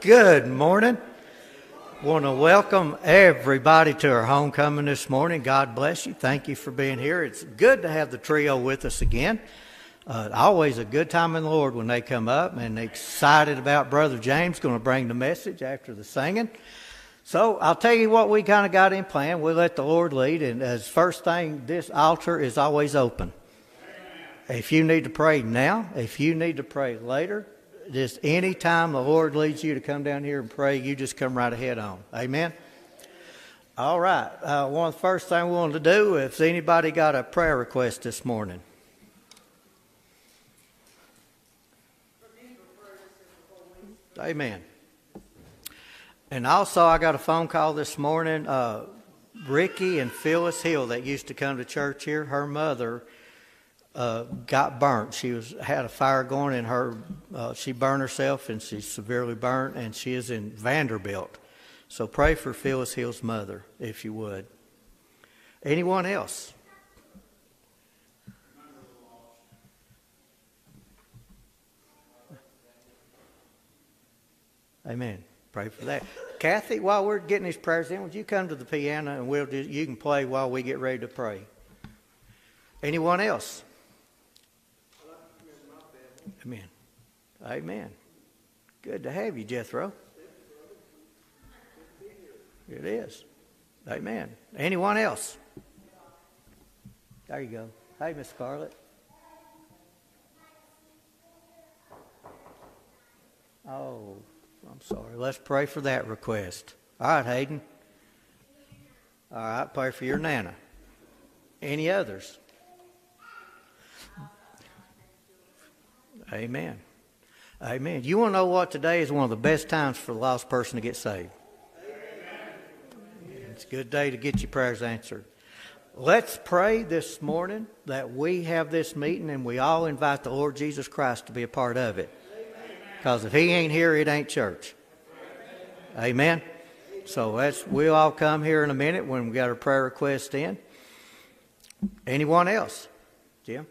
Good morning. Want to welcome everybody to our homecoming this morning. God bless you. Thank you for being here. It's good to have the trio with us again. Always a good time in the Lord when they come up, and excited about Brother James going to bring the message after the singing. So I'll tell you what we kind of got in plan. We'll let the Lord lead, and as first thing, this altar is always open. If you need to pray now, if you need to pray later, just any time the Lord leads you to come down here and pray, you just come right ahead on. Amen? All right. One of the first things we wanted to do, if anybody got a prayer request this morning. Amen. And also I got a phone call this morning. Ricky and Phyllis Hill that used to come to church here, her mother got burnt. She had a fire going in her. She burned herself, and she's severely burnt, and she is in Vanderbilt. So pray for Phyllis Hill's mother, if you would. Anyone else? Amen. Pray for that. Kathy, while we're getting these prayers in, would you come to the piano and you can play while we get ready to pray. Anyone else? Amen. Amen. Good to have you, Jethro. It is. Amen. Anyone else? There you go. Hey, Miss Scarlett. Oh, I'm sorry. Let's pray for that request. All right, Hayden. All right, pray for your Nana. Any others? Amen. Amen. You want to know what? Today is one of the best times for the lost person to get saved. Amen. It's a good day to get your prayers answered. Let's pray this morning that we have this meeting and we all invite the Lord Jesus Christ to be a part of it. Because if He ain't here, it ain't church. Amen. So we'll all come here in a minute when we got our prayer request in. Anyone else? Jim?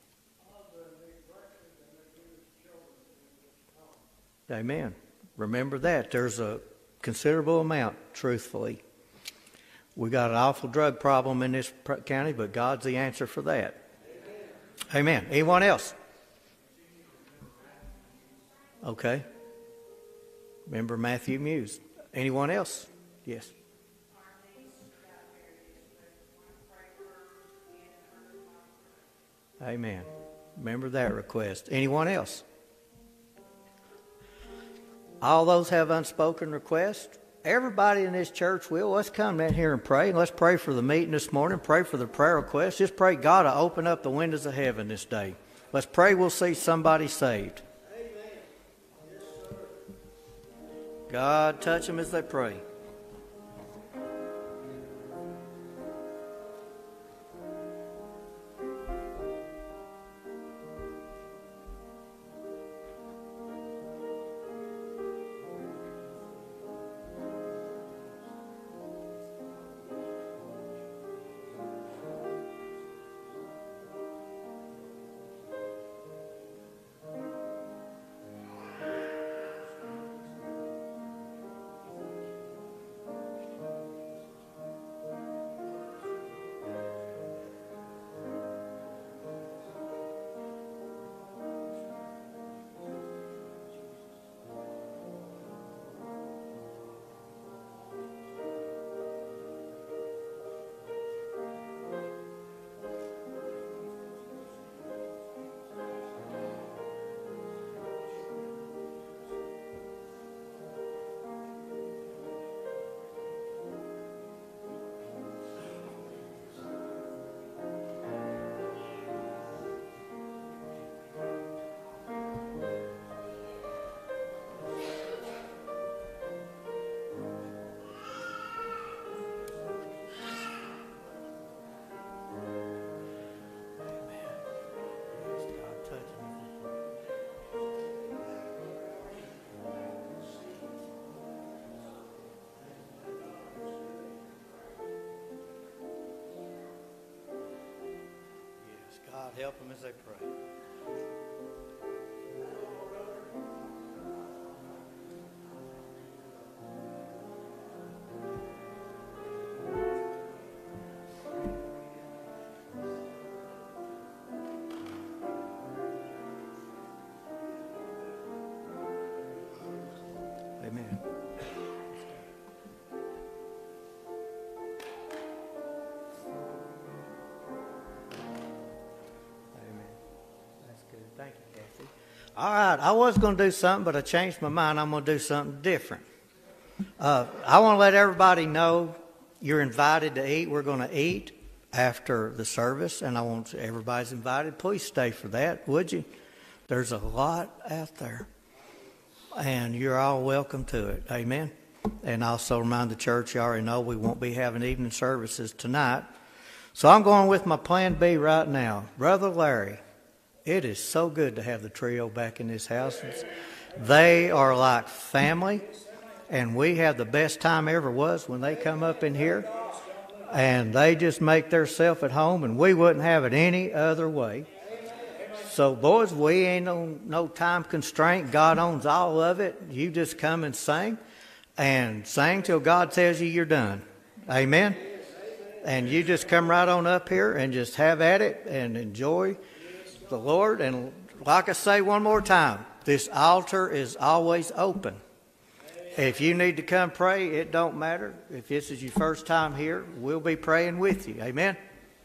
Amen. Remember that. There's a considerable amount, truthfully. We got an awful drug problem in this county, but God's the answer for that. Amen. Anyone else? Okay. Remember Matthew Muse. Anyone else? Yes. Amen. Remember that request. Anyone else? All those have unspoken requests. Everybody in this church let's come down here and pray. And let's pray for the meeting this morning. Pray for the prayer requests. Just pray God to open up the windows of heaven this day. Let's pray we'll see somebody saved. God, touch them as they pray. God, help them as they pray. All right, I was going to do something, but I changed my mind. I'm going to do something different. I want to let everybody know you're invited to eat. We're going to eat after the service, and I want everybody's invited. Please stay for that, would you? There's a lot out there, and you're all welcome to it. Amen. And also remind the church, you already know we won't be having evening services tonight. So I'm going with my plan B right now. Brother Larry, it is so good to have the trio back in this house. They are like family, and we have the best time ever was when they come up in here, and they just make theirself at home, and we wouldn't have it any other way. So, boys, we ain't on no time constraint. God owns all of it. You just come and sing till God tells you you're done. Amen? And you just come right on up here and just have at it and enjoy the Lord. And like I say one more time, this altar is always open. If you need to come pray, it don't matter. If this is your first time here, we'll be praying with you. Amen?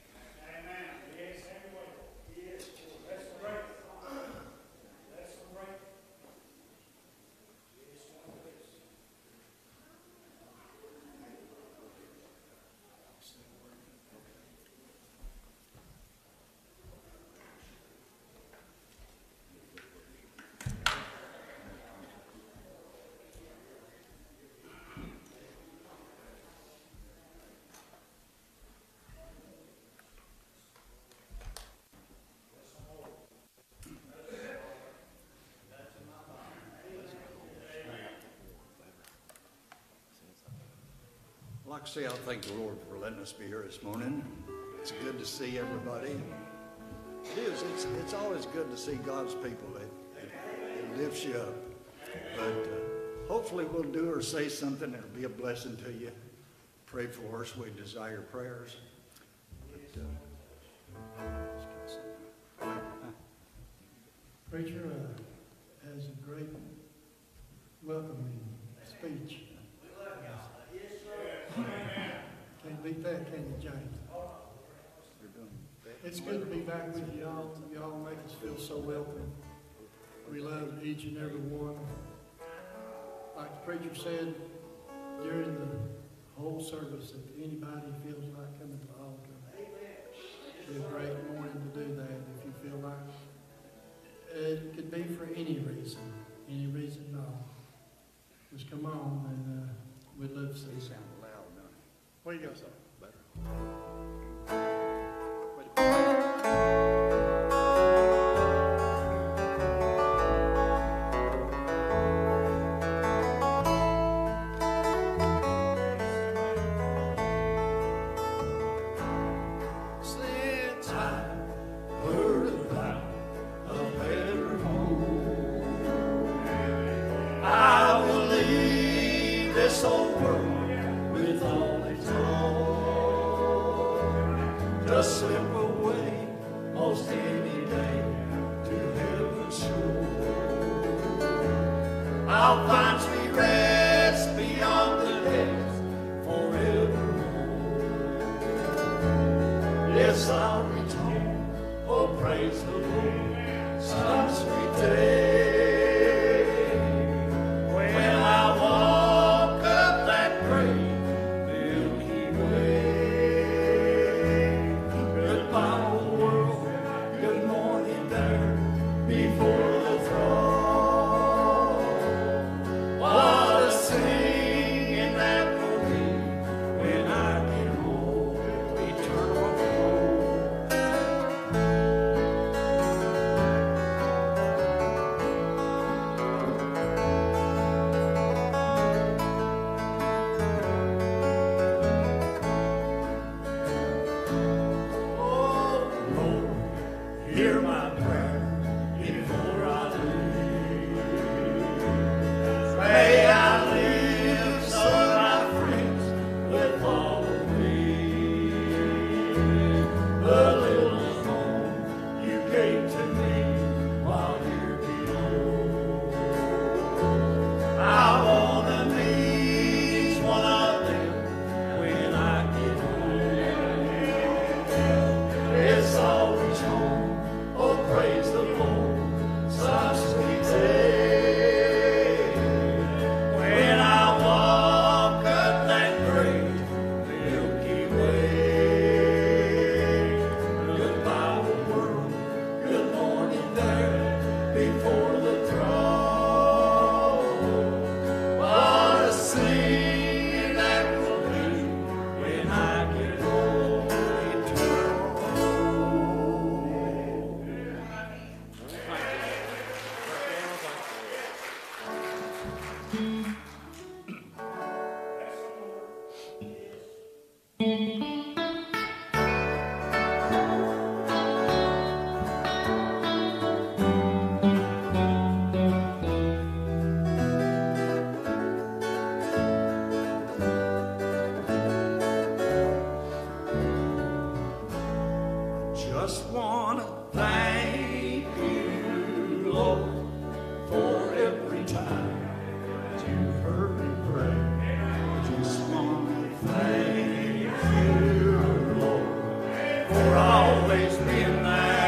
Like I say, I thank the Lord for letting us be here this morning. It's good to see everybody. It is. It's always good to see God's people. It lifts you up. But hopefully we'll do or say something that'll be a blessing to you. Pray for us. We desire prayers. Preacher has a great welcoming speech. Can't beat that, can you, James? It's good to be back with y'all. Y'all make us feel so welcome. We love each and every one. Like the preacher said during the whole service, if anybody feels like coming to the altar, it's a great morning to do that if you feel like. It could be for any reason at all. Just come on and we'd love to see you. Sound loud, don't it? Where you go, sir? Better. Since I heard about a better home, I will leave this old world with all its own. Just slip away most any day to heaven's shore. I'll find sweet rest beyond the days forevermore. Yes, I'll return, oh praise the Lord, some sweet day. When I walk up that great Milky Way. Goodbye, old world, good morning there before the throne. What a singing that will be when I get home. Eternal home. Just wanna thank you, Lord, for every time that you've heard me pray. Just wanna thank you, Lord, for always being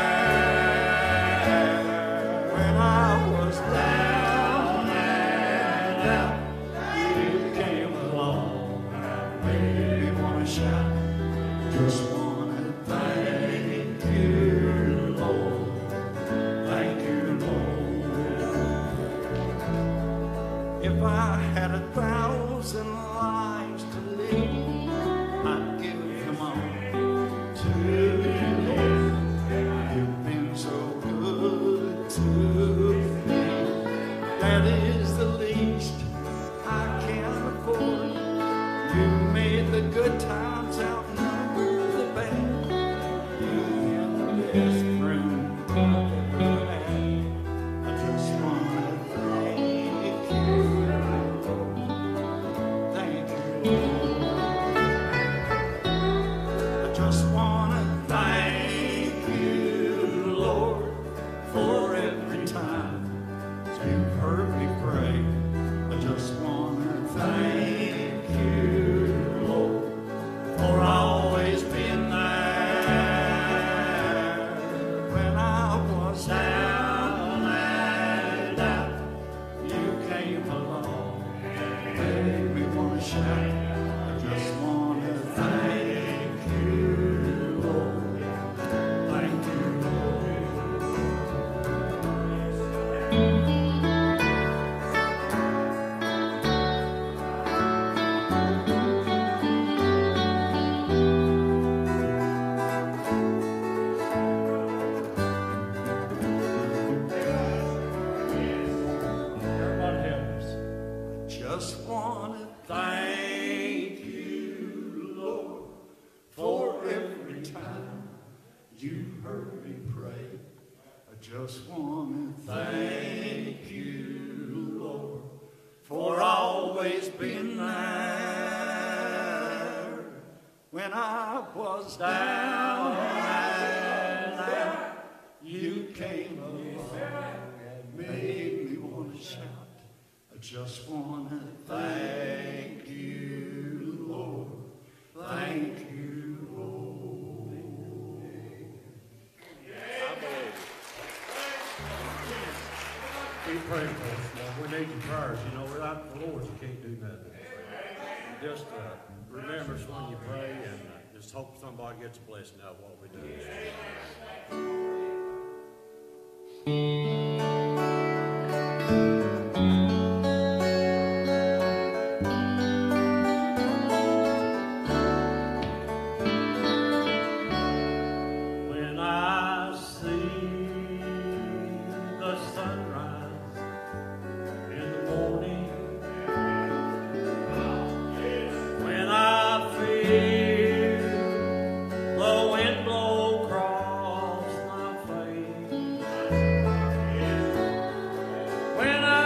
there when I was down and out. You came along, made me wanna shout. Just wanna thank you, Lord. Thank you, Lord. If I had 1,000 lives to live, I'd give them all to you, Lord. You've been so good to me. That is the least I can afford. You made the good times outnumber the bad. You've been the best friend I've ever had. I just wanna thank you, Lord. Thank you, Lord. I just wanna thank you, Lord, for every time you've heard me pray. I just wanna thank you, Lord, for always being there when I was down and out. You came along, made me wanna shout. I just wanna thank you, Lord. Thank you, Lord. Everybody help us. Just wanna thank you, Lord, for every time you heard me pray. I just wanna thank you, Lord, for always being there when I was down and out. You came along, made me wanna shout. I just wanna thank you, Lord. Thank you, Lord. Keep praying for us, Lord. We need your prayers. You know, without the Lord, you can't do nothing. Just remember us when you pray, and just hope somebody gets a blessing out of what we do. When I see the sunrise in the morning, when I feel the wind blow across my face, when I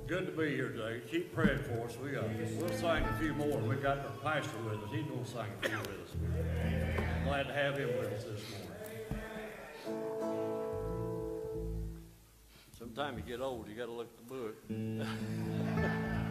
Good to be here today. Keep praying for us. We'll sing a few more. We got our pastor with us. He's going to sing a few with us. Glad to have him with us this morning. Sometime you get old, you got to look at the book.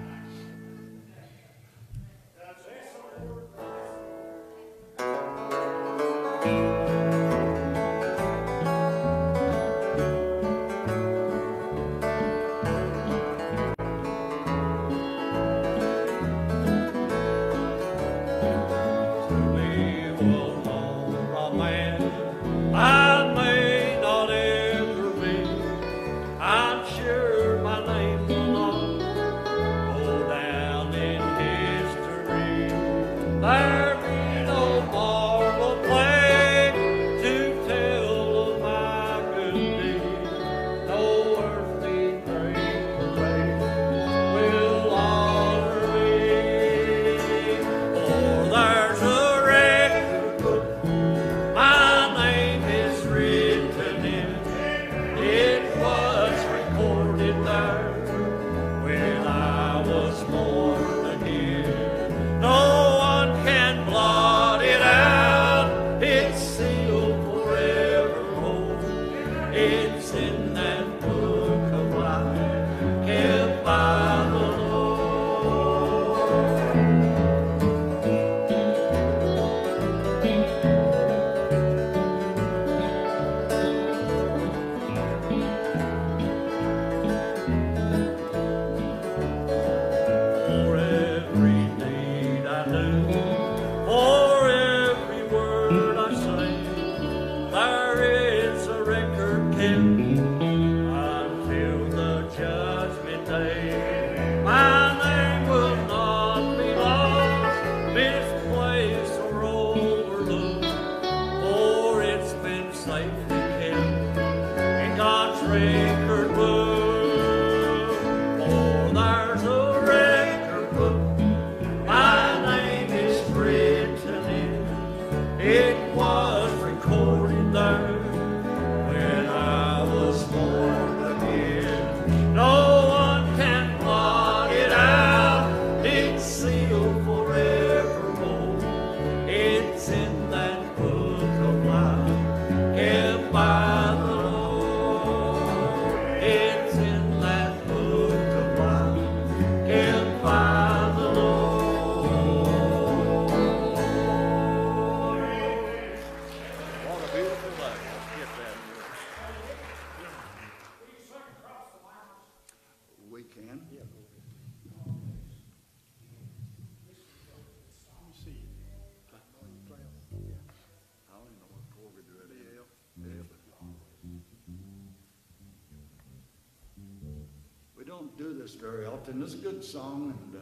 Do this very often. It's a good song, and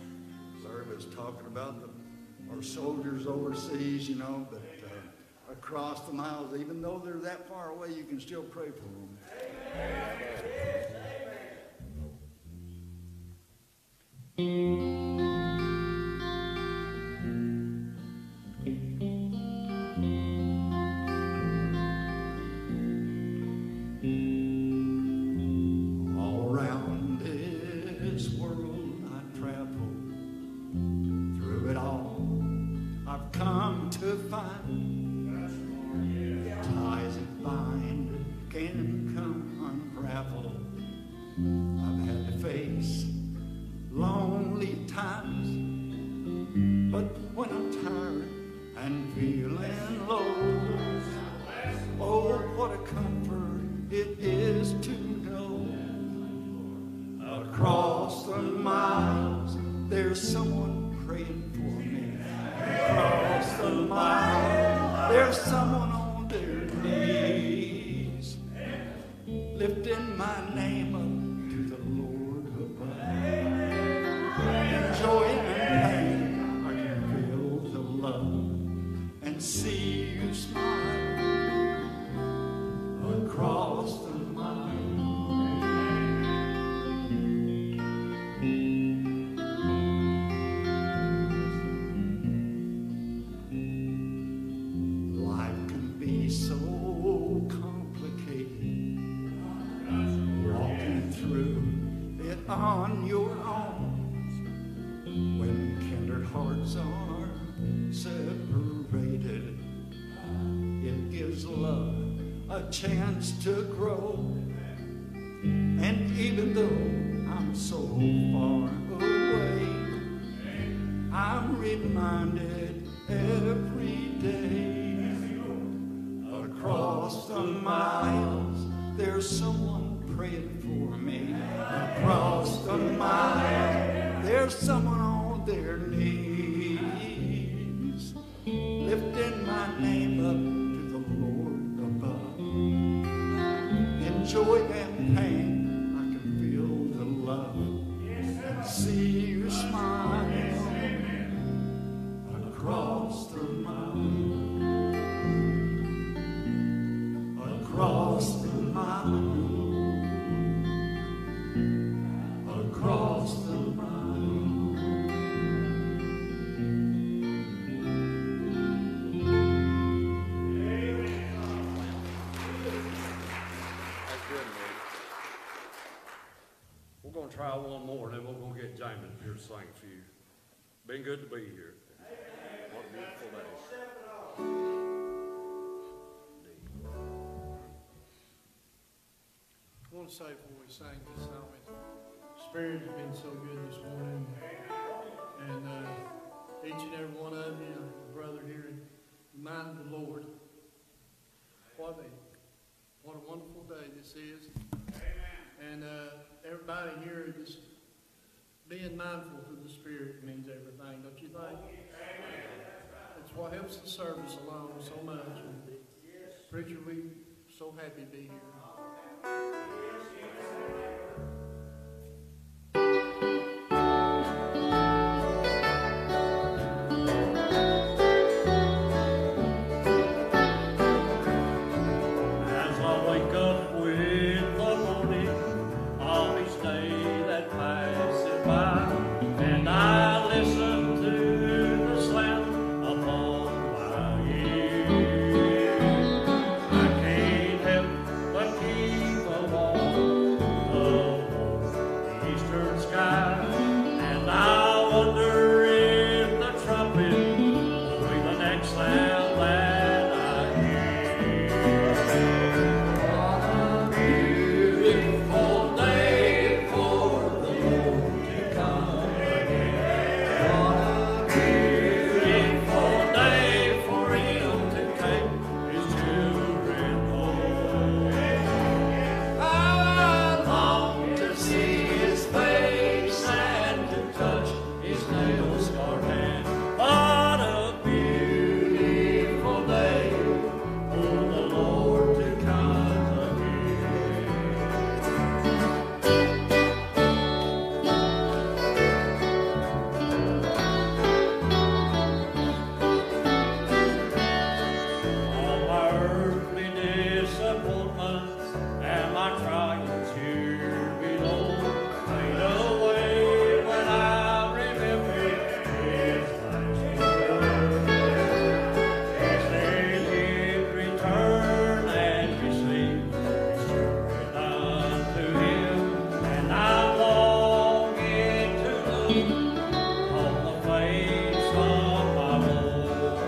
Larry was talking about our soldiers overseas, you know, but across the miles, even though they're that far away, you can still pray for them. I've had to face lonely times, but when I'm tired and feeling low, oh, what a comfort it is to know across the miles there's someone praying for me. Across the miles there's someone on their knees lifting my name up to the Lord above. In joy and pain, I can feel the love and see you smile across the life can be so complicated. Walking on your arms when kindred hearts are separated. It gives love a chance to grow. And even though I'm so far away, I'm reminded every day. Across the miles, there's someone praying for me. Across the miles, there's someone on their knees, lifting my name up to the Lord above. In joy and pain, I can feel the love and see you smile. Across the miles, across the miles, across the miles. That's good, man. We're going to try one more, and then we're going to get Jamin here to sing a few. Been good to be here. What a beautiful day. I want to say before we sing this song, the Spirit has been so good this morning. And each and every one of you, brother here, remind the Lord what a wonderful day this is. And everybody here, just being mindful to the Spirit means everything, don't you think? It's what helps the service along so much. And preacher, we're so happy to be here. As I wake up with the morning on each day that passes by, and I listen to the slam upon my ear, I can't help but keep a walk of the eastern sky, and I wonder if the trumpet will be the next sound that I hear. Beautiful day for the Lord to come again. What a beautiful day for Him to take His children home. I long to see His face and to touch His nail-scarred hand. What a beautiful day for the Lord to come again. All my earthly disappointments and my trials here below fade away when I remember His last word. He said He'd return and receive His children unto Him, and I'm longing to look on the face of my Lord.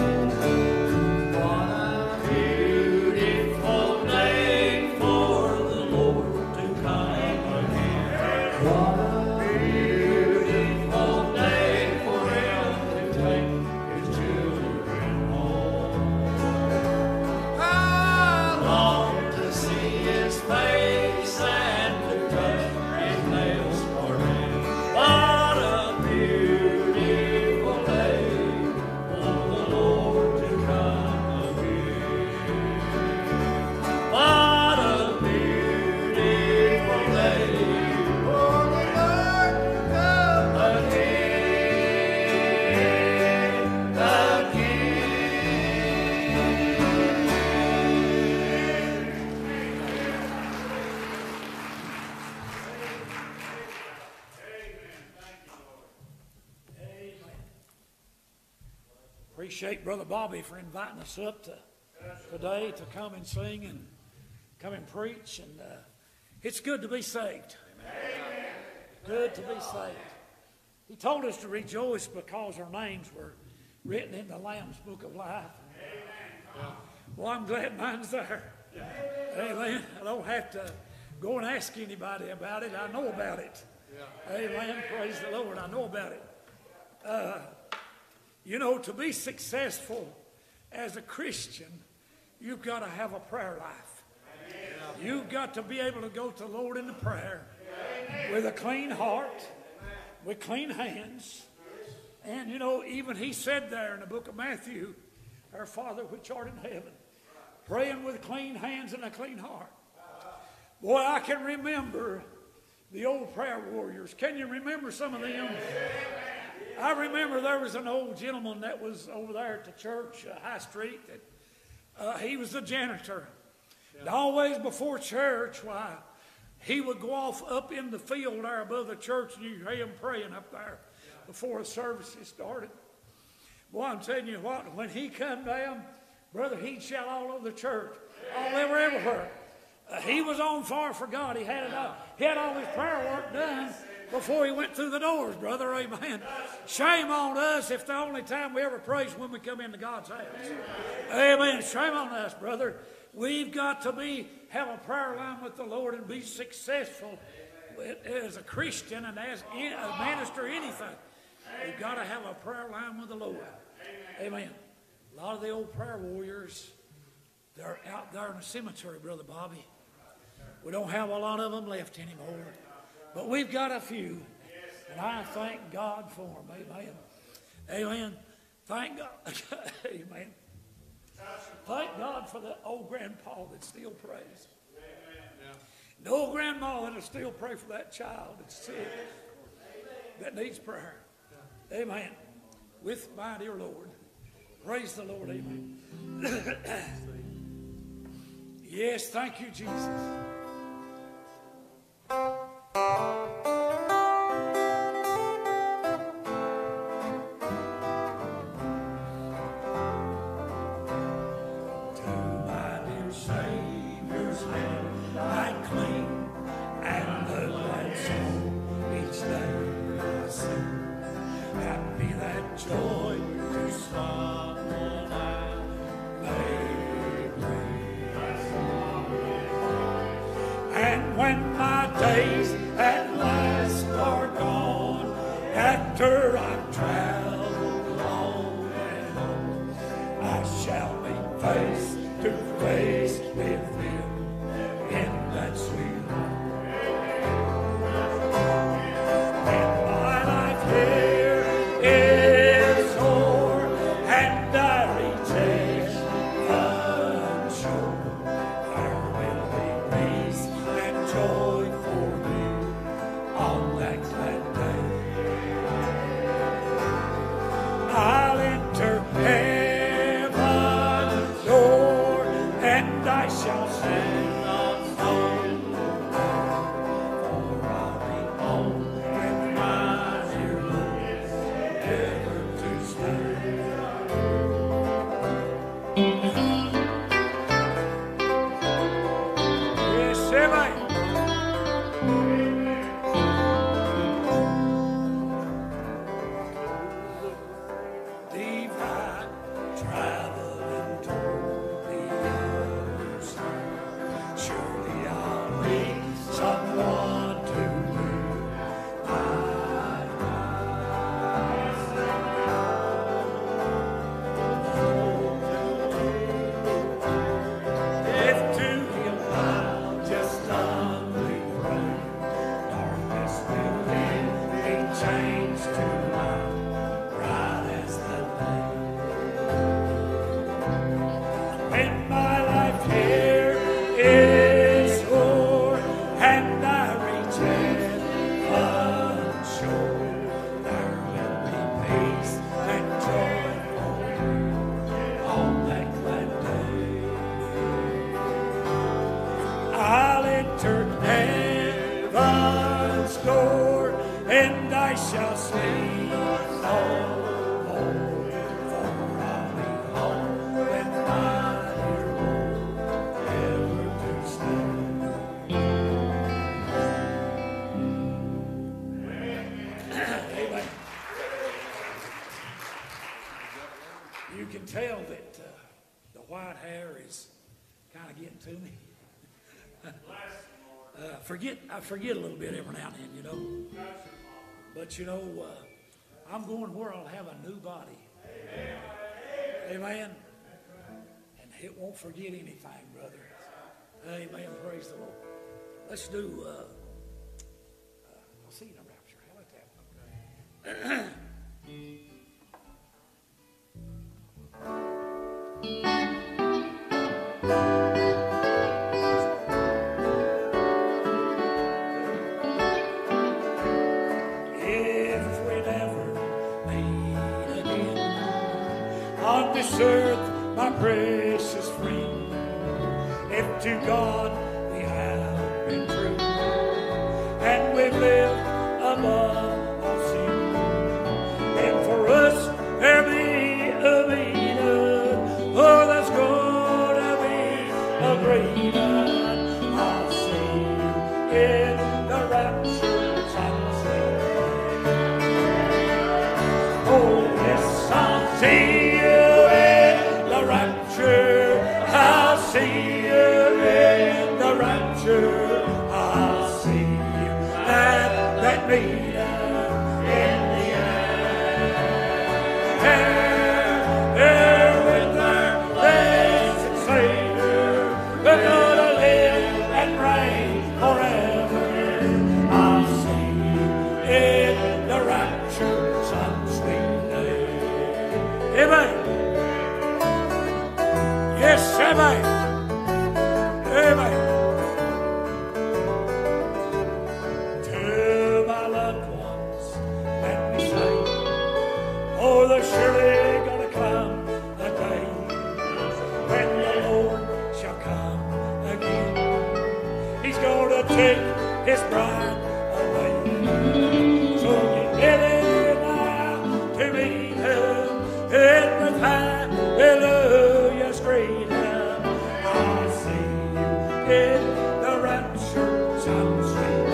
What a beautiful day for the Lord to come again. What a beautiful day for Him to take His children home. I long to see His face and to touch His nail-scarred hand. What a beautiful day for the Lord to come again. What a beautiful day for the Lord to come Appreciate Brother Bobby for inviting us up today to come and sing and come and preach. And it's good to be saved. Amen. good to be saved. He told us to rejoice because our names were written in the Lamb's Book of Life. Well, I'm glad mine's there. Amen. I don't have to go and ask anybody about it. I know about it. Amen. Praise the Lord. I know about it. You know, to be successful as a Christian, you've got to have a prayer life. You've got to be able to go to the Lord in the prayer with a clean heart, with clean hands. And, you know, even he said there in the book of Matthew, our Father which art in heaven, praying with clean hands and a clean heart. Boy, I can remember the old prayer warriors. Can you remember some of them? I remember there was an old gentleman that was over there at the church, High Street. That, he was the janitor. And always before church, why, he would go off up in the field there above the church, and you hear him praying up there before the services started. Boy, I'm telling you what, when he come down, brother, he'd shout all over the church, all over everywhere. He was on fire for God. He had it all. He had all his prayer work done before he went through the doors, brother. Amen. Shame on us if the only time we ever pray is when we come into God's house. Amen. Shame on us, brother. We've got to have a prayer line with the Lord and be successful as a Christian and as a minister, anything. We've got to have a prayer line with the Lord. Amen. A lot of the old prayer warriors, they're out there in the cemetery, Brother Bobby. We don't have a lot of them left anymore. But we've got a few. And I thank God for them. Amen. Amen. Thank God. Amen. Thank God for the old grandpa that still prays. The old grandma that'll still pray for that child that's sick, that needs prayer. Amen. With my dear Lord. Praise the Lord. Amen. Yes, thank you, Jesus. tell that the white hair is kind of getting to me. I forget a little bit every now and then, you know. But, you know, I'm going where I'll have a new body. Amen. And it won't forget anything, brother. Amen. Praise the Lord. Let's do, I'll see you in the rapture. How about that? On this earth, my precious friend, if to God we have been true, and we've lived above all sin, and for us there be a meeting, oh, that's gonna be a great one. I'll see you in the rapture sunset. Oh, yes, I'll see you. I'll see you in the rapture. I'll see you at that meeting in the air. There with our blessed Savior, we're gonna live and reign forever. I'll see you in the rapture some sweet day. Amen. Yes, amen. Amen. To my loved ones, let me say, oh, there's surely gonna come a day when the Lord shall come again. He's gonna take his bride away. So get ready now to meet him in with hallelujah's great. I'll see you in the rapture some sweet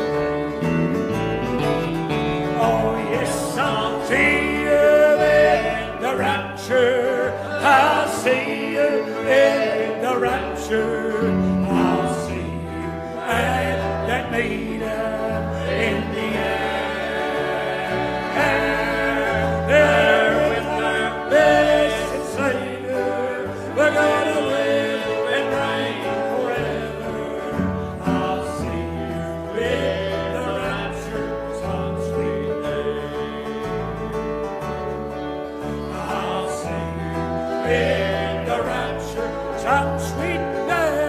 day. Oh, yes, I'll see you in the rapture. I'll see you in the rapture. I'll see you at that meeting in the air. There with our blessed Savior, we're gonna live and reign forever. I'll see you in the rapture some sweet day. I'll see you in the rapture some sweet day.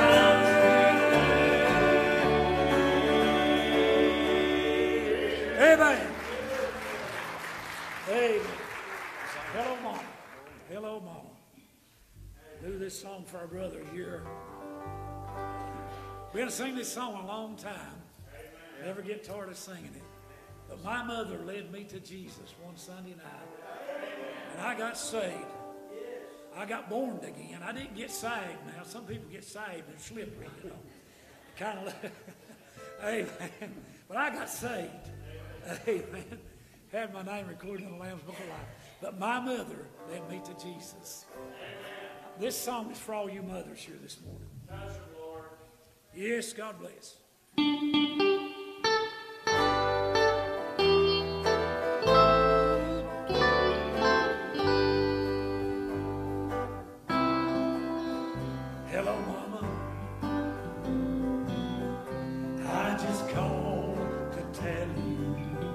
Amen. Amen. Hello, Mama. Hello, Mama. Do this song for our brother here. We haven't sung this song a long time. Never get tired of singing it. But my mother led me to Jesus one Sunday night. And I got saved. I got born again. I didn't get saved now. Some people get saved and slippery, you know. Kind of, amen. But I got saved. Amen. Had my name recorded in the Lamb's Book of Life. But my mother led me to Jesus. This song is for all you mothers here this morning. Yes, God bless. Hello, Mama. I just called to tell you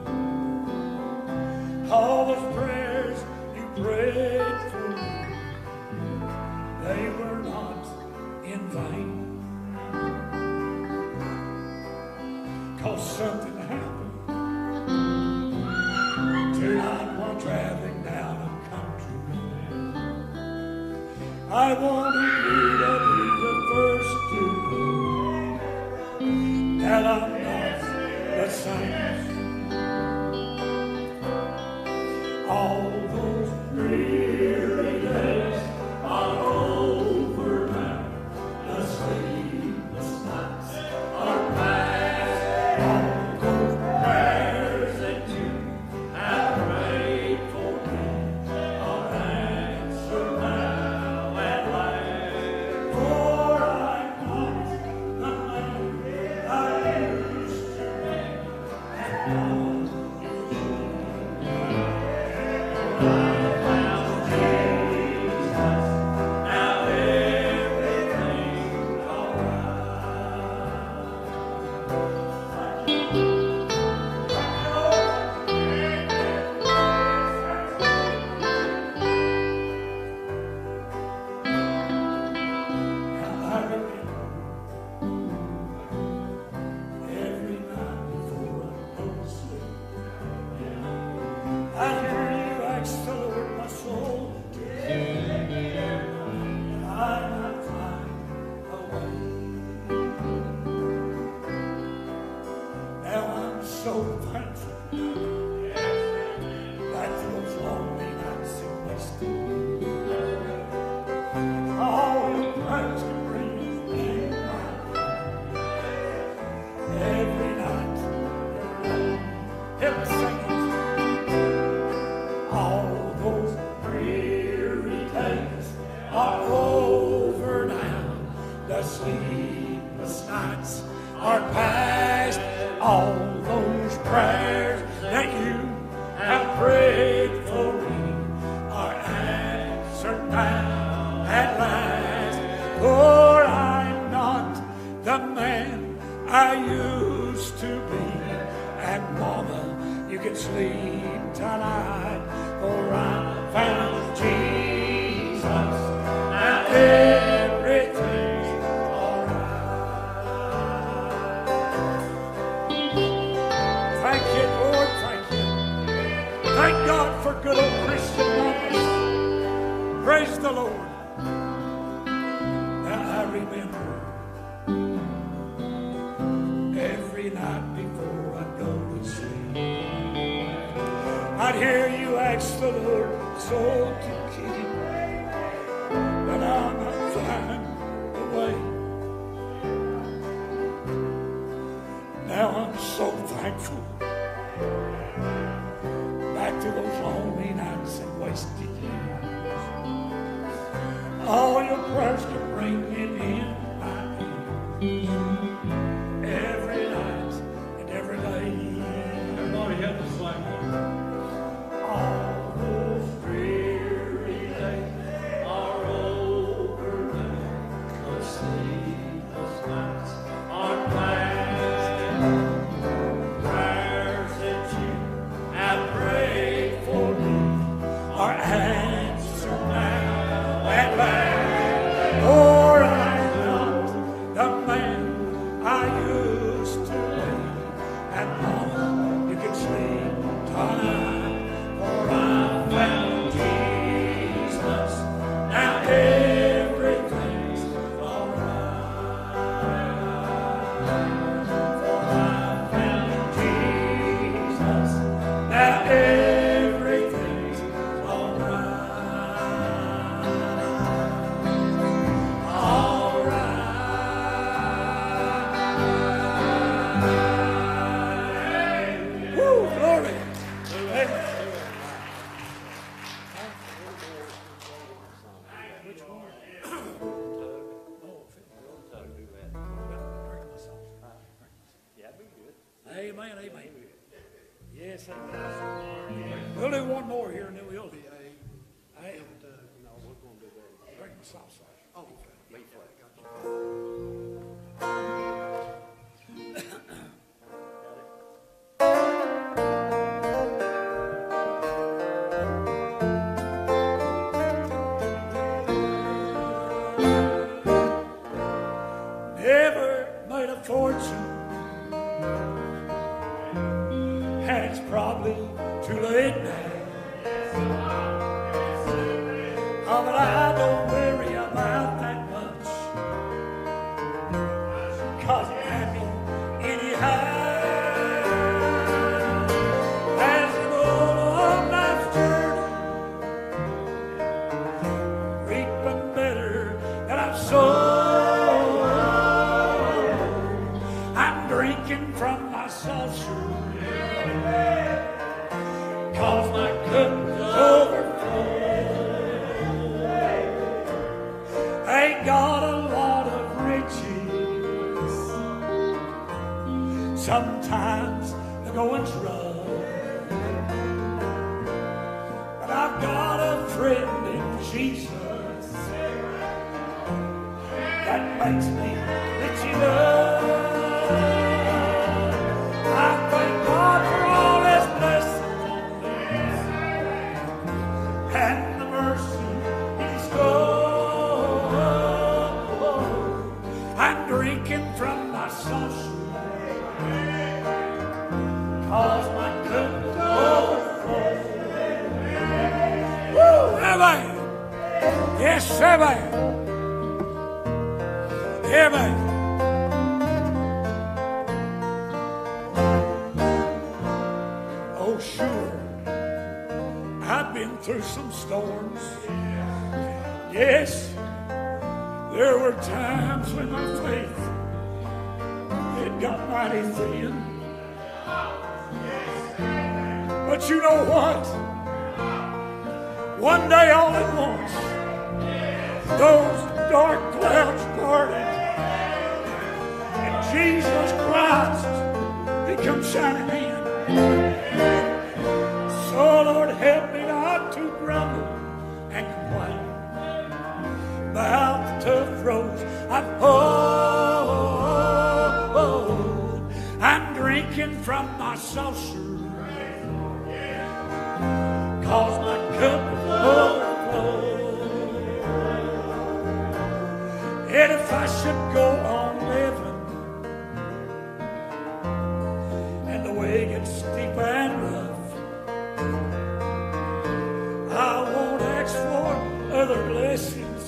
all those prayers you prayed for me, they were not in vain. 'Cause something happened tonight while traveling down a country road. I wanted you to be the first to know that I'm not the same. All those weary days are over now. The sleepless nights are past. All those prayers that you have prayed for me are answered. Amen, amen. Yes, amen. We'll do one more here and then we'll be A. No, we're going to do that. Bring the south side. Oh, okay. B flat. Never made a fortune. And it's probably too late now. Oh, but I don't worry about that much, 'cause I'm happy anyhow. As we go on life's journey, reaping better than I've sown. I'm drinking from my saucer, 'cause my cup is overflowing. going's rough, but I've got a friend in Jesus that makes me rich enough. I thank God for all His blessings on me and the mercy He's shown. I'm drinking from my saucer, 'cause my cup overflows. Woo! Amen. Yes, amen. Amen. Oh, sure, I've been through some storms. Yes, there were times when my faith, it got mighty thin. But you know what? One day all at once, those dark clouds parted, and Jesus Christ, He come shining in. So Lord, help me not to grumble and complain about the tough roads I've pulled. I'm drinking from my saucer, 'cause my cup is overflowing. And if I should go on living and the way gets steep and rough, I won't ask for other blessings.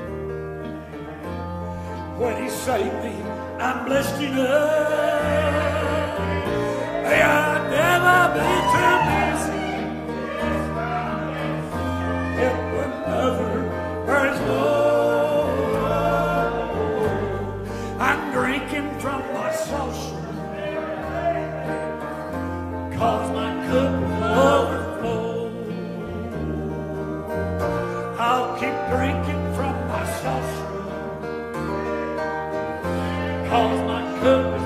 When He saved me, I'm blessed enough. May I never be too busy help another where it's low. I'm drinking from my saucer, 'cause my cup overflows. I'll keep drinking from my saucer, 'cause my cup is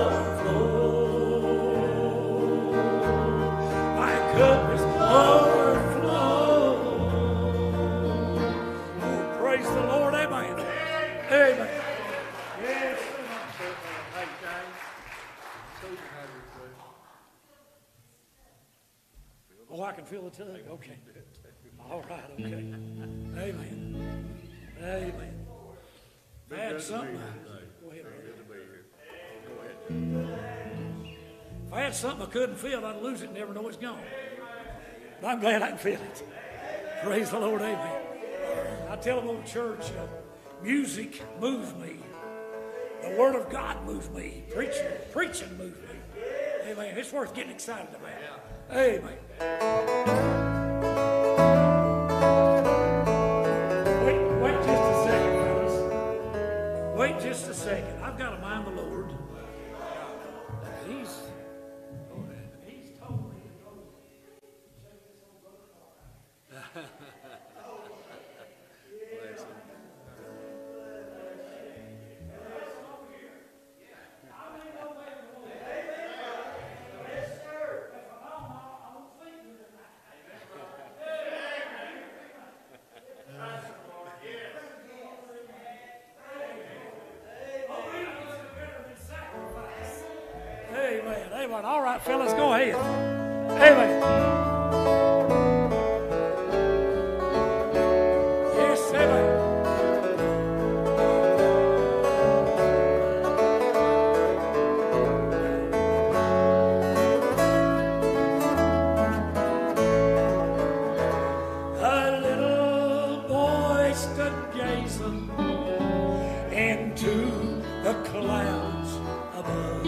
overflow. My cup is overflow. Oh, praise the Lord, amen. Amen. Yes. Oh, I can feel the tug. Okay. All right, okay. Amen. Amen. I had something. Go ahead, if I had something I couldn't feel, I'd lose it and never know it's gone. But I'm glad I can feel it. Praise the Lord, amen. I tell them old church, music moves me. The Word of God moves me. Preaching moves me. Amen. It's worth getting excited about. Amen. Wait just a second, fellas. Wait just a second. I've got to mind the Lord. He's told me to go check this old book. Amen. Amen. All right, fellas, go ahead. Amen. Yes, amen. A little boy stood gazing into the clouds above.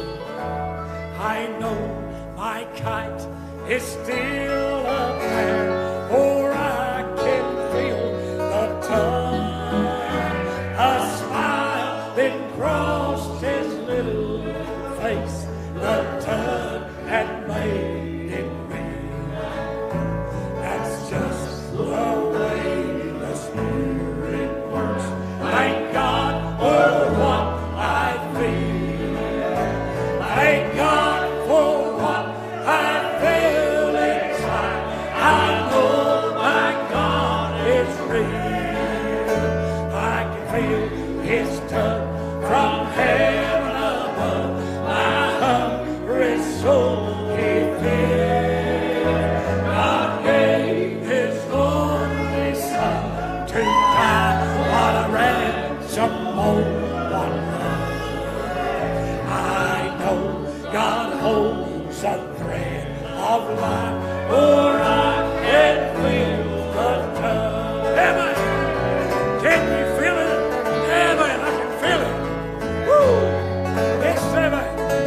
I know my kite is still up there, for I can feel the tug. A smile then crossed his little face. The tug had made it real. That's just the way the Spirit works. Thank God for what I feel. Thank God for what the thread of life, for I can feel the touch. Amen. Can you feel it? Amen. I can feel it. Woo! Yes, amen.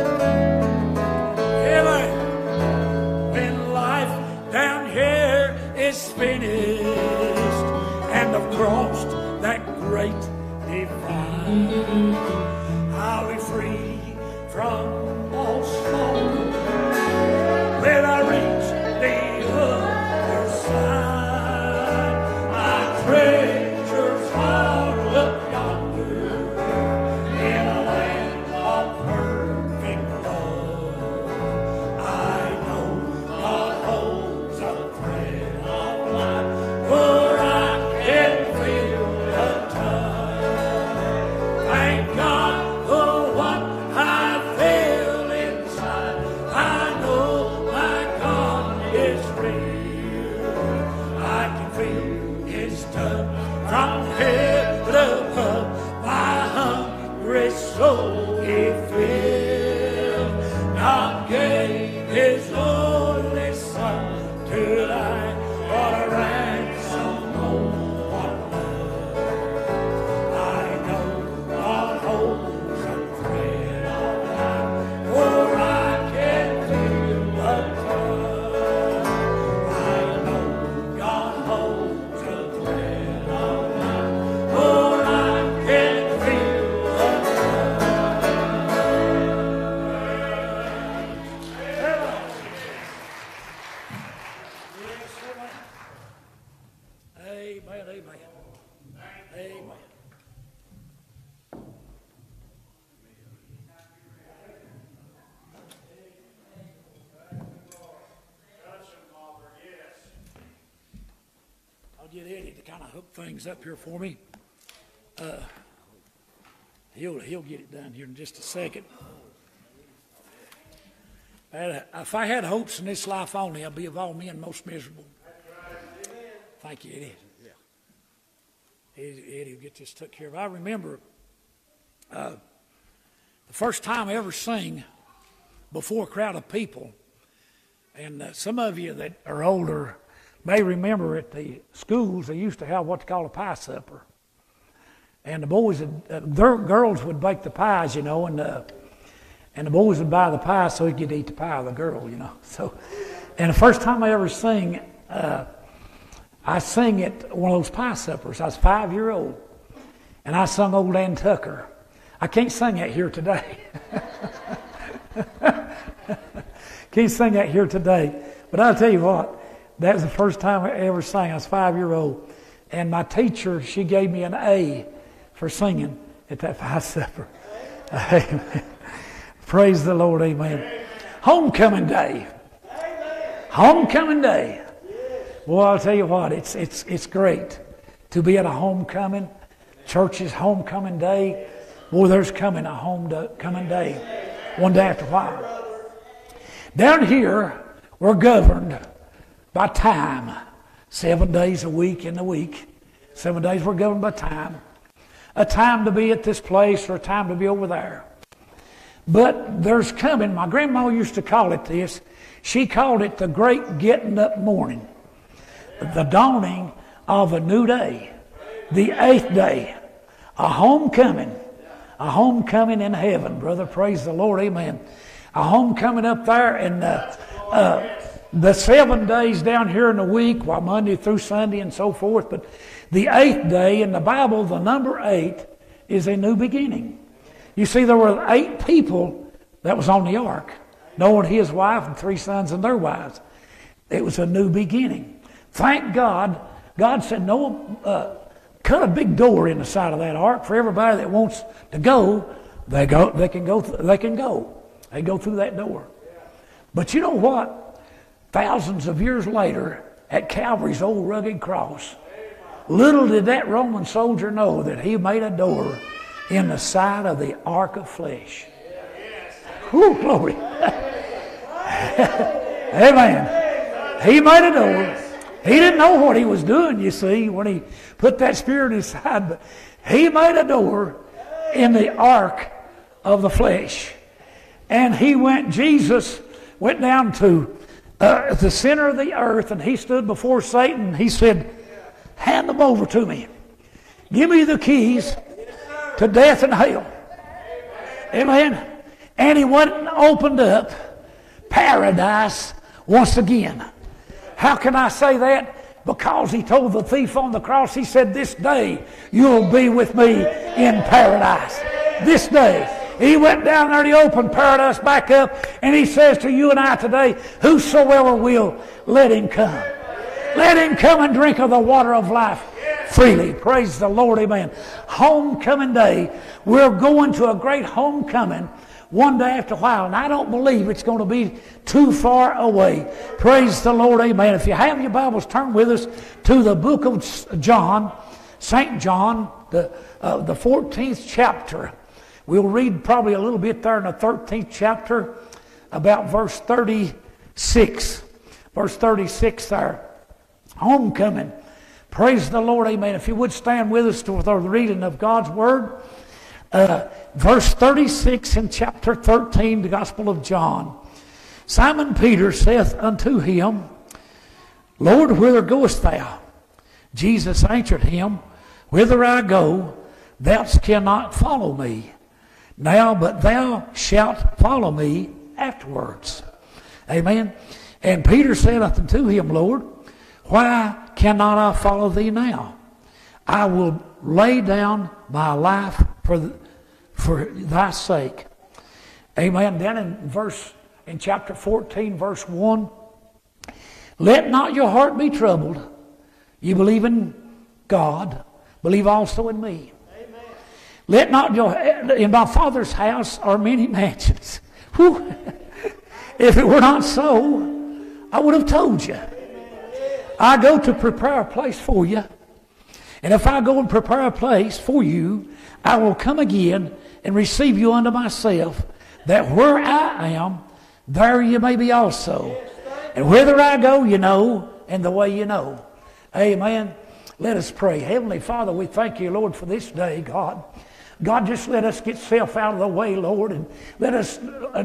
Amen. When life down here is finished and I've crossed that great divide, I'll be free from all sorrow when I reach the other side. My treasures are up yonder in a land of perfect love. I know God holds a thread of life, for I can feel the touch. Thank God for what I feel inside. I know my God is real. I can feel His touch from heaven above. My hungry soul He filled. God gave His only Son to die for a ransom of one love. I know God holds a thread of life, for I can feel the touch. I know God holds a thread of life, for I can feel the touch. Amen, amen. Amen. I'll get Eddie to kind of hook things up here for me. He'll get it done here in just a second. If I had hopes in this life only, I'd be of all men most miserable. Thank you, Eddie. Eddie will get this took care of. I remember the first time I ever sang before a crowd of people, and some of you that are older may remember at the schools they used to have what they call a pie supper, and the boys, their girls would bake the pies, you know, and the boys would buy the pie so he could eat the pie of the girl, you know. So, and the first time I ever sang, I sang at one of those pie suppers. I was 5-year-old, and I sung Old Dan Tucker. I can't sing that here today. Can't sing that here today. But I'll tell you what, that was the first time I ever sang. I was 5-year-old, and my teacher, she gave me an A for singing at that pie supper. Amen. Praise the Lord, amen. Homecoming day. Homecoming day. Well, I'll tell you what, it's great to be at a homecoming, church's homecoming day. Boy, there's coming a homecoming day, one day after a while. Down here, we're governed by time. 7 days a week in the week. 7 days we're governed by time. A time to be at this place or a time to be over there. But there's coming, my grandma used to call it this. She called it the great getting up morning. The dawning of a new day. The 8th day. A homecoming. A homecoming in heaven, brother. Praise the Lord. Amen. A homecoming up there. And the 7 days down here in the week, well, Monday through Sunday and so forth. But the 8th day in the Bible, the number 8 is a new beginning. You see, there were 8 people that was on the ark. Noah and his wife and 3 sons and their wives. It was a new beginning. Thank God. God said, Noah, cut a big door in the side of that ark for everybody that wants to go. They can go. They go through that door. But you know what? Thousands of years later, at Calvary's old rugged cross, little did that Roman soldier know that he made a door in the side of the ark of flesh. Whew, glory. Amen. He made a door. He didn't know what he was doing, you see, when he put that spear in his side, but he made a door in the ark of the flesh. And he went, Jesus went down to the center of the earth, and he stood before Satan. He said, hand them over to me. Give me the keys to death and hell. Amen. And he went and opened up paradise once again. How can I say that? Because he told the thief on the cross, he said, this day you'll be with me in paradise. This day. He went down there and he opened paradise back up, and he says to you and I today, whosoever will, let him come. Let him come and drink of the water of life freely. Praise the Lord, amen. Homecoming day. We're going to a great homecoming one day after a while, and I don't believe it's going to be too far away. Praise the Lord, amen. If you have your Bibles, turn with us to the book of John, St. John, the 14th chapter. We'll read probably a little bit there in the 13th chapter, about verse 36. Verse 36 there. Homecoming. Praise the Lord, amen. If you would stand with us to the reading of God's Word. Verse 36 in chapter 13, the Gospel of John. Simon Peter saith unto him, Lord, whither goest thou? Jesus answered him, Whither I go, thou cannot follow me now, but thou shalt follow me afterwards. Amen. And Peter said unto him, Lord, why cannot I follow thee now? I will lay down my life for thy sake. Amen. Then in chapter 14, verse 1, let not your heart be troubled. You believe in God, believe also in me. Amen. Let not in my Father's house are many mansions. Whew. If it were not so, I would have told you. I go to prepare a place for you. And if I go and prepare a place for you, I will come again and receive you unto myself, that where I am, there you may be also. And whither I go, you know, and the way you know. Amen. Let us pray. Heavenly Father, we thank you, Lord, for this day, God. God, just let us get self out of the way, Lord, and let us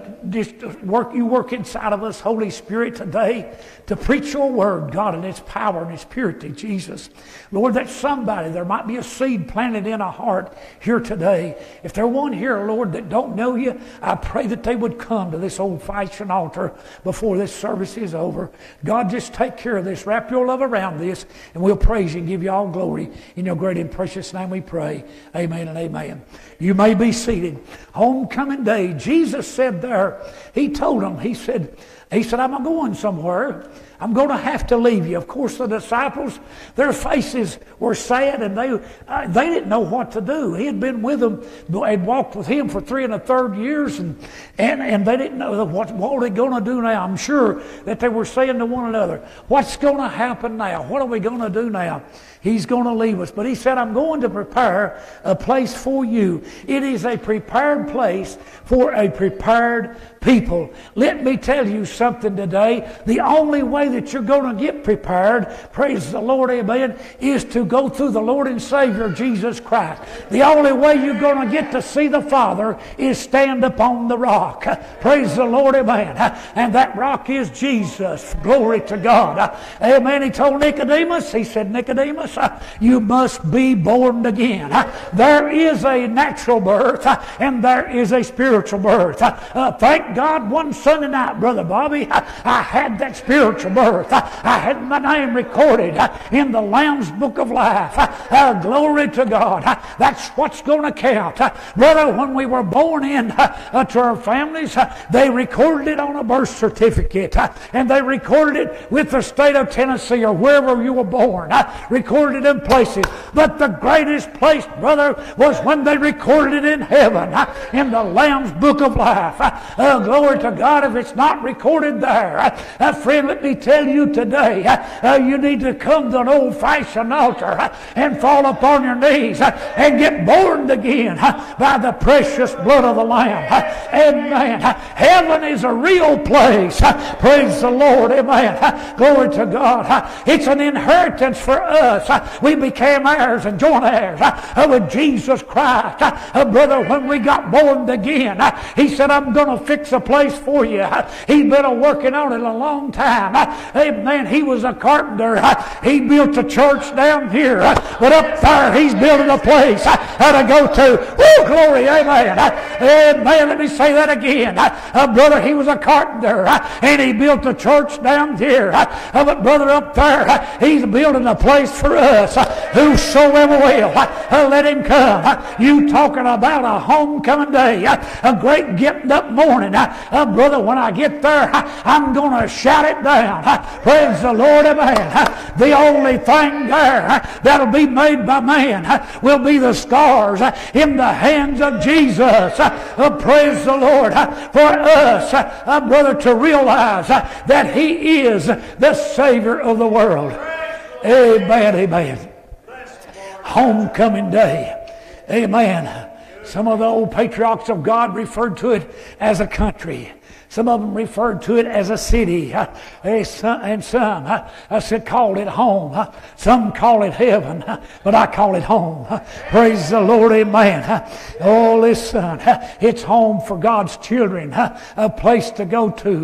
work inside of us, Holy Spirit, today to preach your word, God, in its power and its purity, Jesus. Lord, that somebody, there might be a seed planted in a heart here today. If there's one here, Lord, that don't know you, I pray that they would come to this old-fashioned altar before this service is over. God, just take care of this. Wrap your love around this, and we'll praise you and give you all glory. In your great and precious name we pray. Amen and amen. You may be seated. Homecoming day. Jesus said there, he told them, he said, I'm going somewhere. I'm going to have to leave you. Of course, the disciples, their faces were sad, and they didn't know what to do. He had been with them, had walked with him for 3 1/3 years, and they didn't know what are they going to do now. I'm sure that they were saying to one another, what's going to happen now? What are we going to do now? He's going to leave us. But he said, I'm going to prepare a place for you. It is a prepared place for a prepared people. Let me tell you something today. The only way that you're going to get prepared, praise the Lord, amen, is to go through the Lord and Savior Jesus Christ. The only way you're going to get to see the Father is stand upon the rock. Praise the Lord, amen. And that rock is Jesus. Glory to God. Amen. He told Nicodemus, he said, Nicodemus, you must be born again. There is a natural birth and there is a spiritual birth. Thank God one Sunday night, Brother Bobby, I had that spiritual birth. I had my name recorded in the Lamb's Book of Life. Glory to God. That's what's going to count. Brother, when we were born in to our families, they recorded it on a birth certificate, and they recorded it with the state of Tennessee or wherever you were born. Recorded it in places. But the greatest place, brother, was when they recorded it in heaven, in the Lamb's Book of Life. Glory to God. If it's not recorded there, friend, let me tell you today, you need to come to an old-fashioned altar and fall upon your knees and get born again by the precious blood of the Lamb. Amen. Heaven is a real place. Praise the Lord. Amen. Glory to God. It's an inheritance for us. We became heirs and joint heirs with Jesus Christ. Brother, when we got born again, he said, I'm going to fix a place for you. He built been working on it a long time. Amen. He was a carpenter. He built a church down here. But up there, he's building a place to go to. Woo, glory, amen. Amen. Let me say that again. Brother, he was a carpenter. And he built a church down here. But brother, up there, he's building a place for us. Whosoever will, let him come. You talking about a homecoming day, a great getting up morning. Brother, when I get there, I'm going to shout it down. Praise the Lord, amen. The only thing there that'll be made by man will be the scars in the hands of Jesus. Praise the Lord for us, brother, to realize that he is the Savior of the world. Amen, amen. Homecoming day. Amen. Some of the old patriarchs of God referred to it as a country. Some of them referred to it as a city, and some called it home. Some call it heaven, but I call it home. Praise the Lord, amen. Oh, listen, it's home for God's children, a place to go to.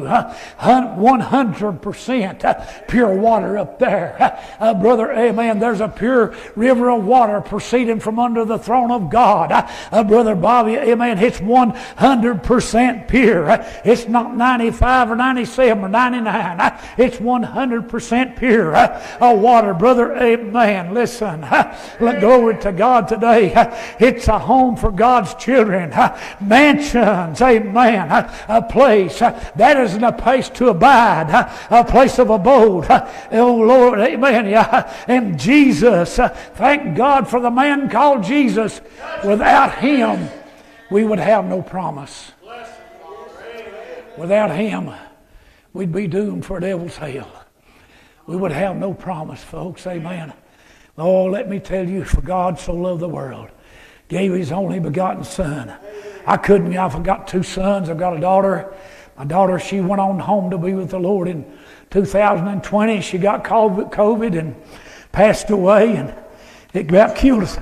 100% pure water up there. Brother, amen, there's a pure river of water proceeding from under the throne of God. Brother Bobby, amen, it's 100% pure. It's not 95 or 97 or 99. It's 100% pure water, brother. Amen. Listen, glory to God today. It's a home for God's children. Mansions, amen. A place that isn't a place to abide, a place of abode. Oh Lord, amen. And Jesus, thank God for the man called Jesus. Without him, we would have no promise. Without him, we'd be doomed for devil's hell. We would have no promise, folks. Amen. Oh, let me tell you, for God so loved the world, gave his only begotten Son. I've got two sons. I've got a daughter. My daughter, she went on home to be with the Lord in 2020. She got COVID and passed away, and it about killed us.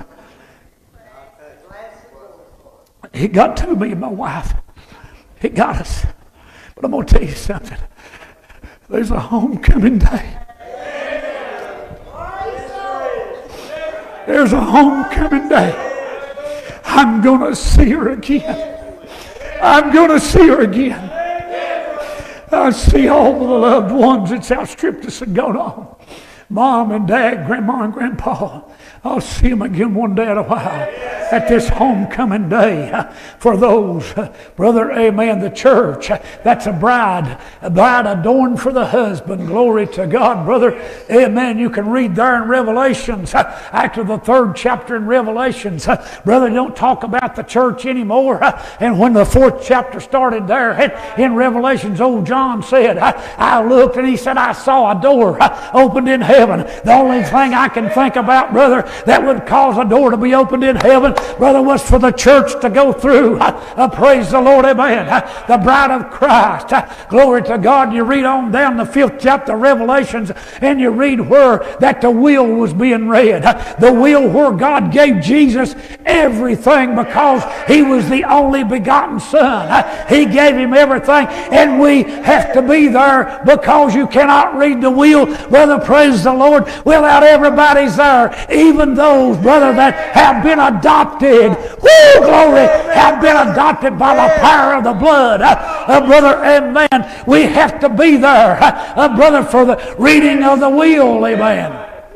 It got to me and my wife. It got us. But I'm going to tell you something. There's a homecoming day. There's a homecoming day. I'm going to see her again. I'm going to see her again. I see all the loved ones that's outstripped us and gone on. Mom and Dad, Grandma and Grandpa. I'll see them again one day in a while at this homecoming day. For those, brother, amen, the church, that's a bride adorned for the husband. Glory to God, brother. Amen. You can read there in Revelations, after the 3rd chapter in Revelations. Brother, don't talk about the church anymore. And when the 4th chapter started there in Revelations, old John said, I looked and he said, I saw a door opened in heaven. The only thing I can think about, brother, that would cause a door to be opened in heaven, brother, was for the church to go through. Praise the Lord, amen. The bride of Christ. Glory to God. You read on down the 5th chapter of Revelations, and you read where that the will was being read. The will where God gave Jesus everything because he was the only begotten Son. He gave him everything, and we have to be there because you cannot read the will, brother, praise the Lord, without everybody's there. Even those, brother, that have been adopted, woo, glory, have been adopted by the power of the blood. Brother, amen. We have to be there, brother, for the reading of the will, amen.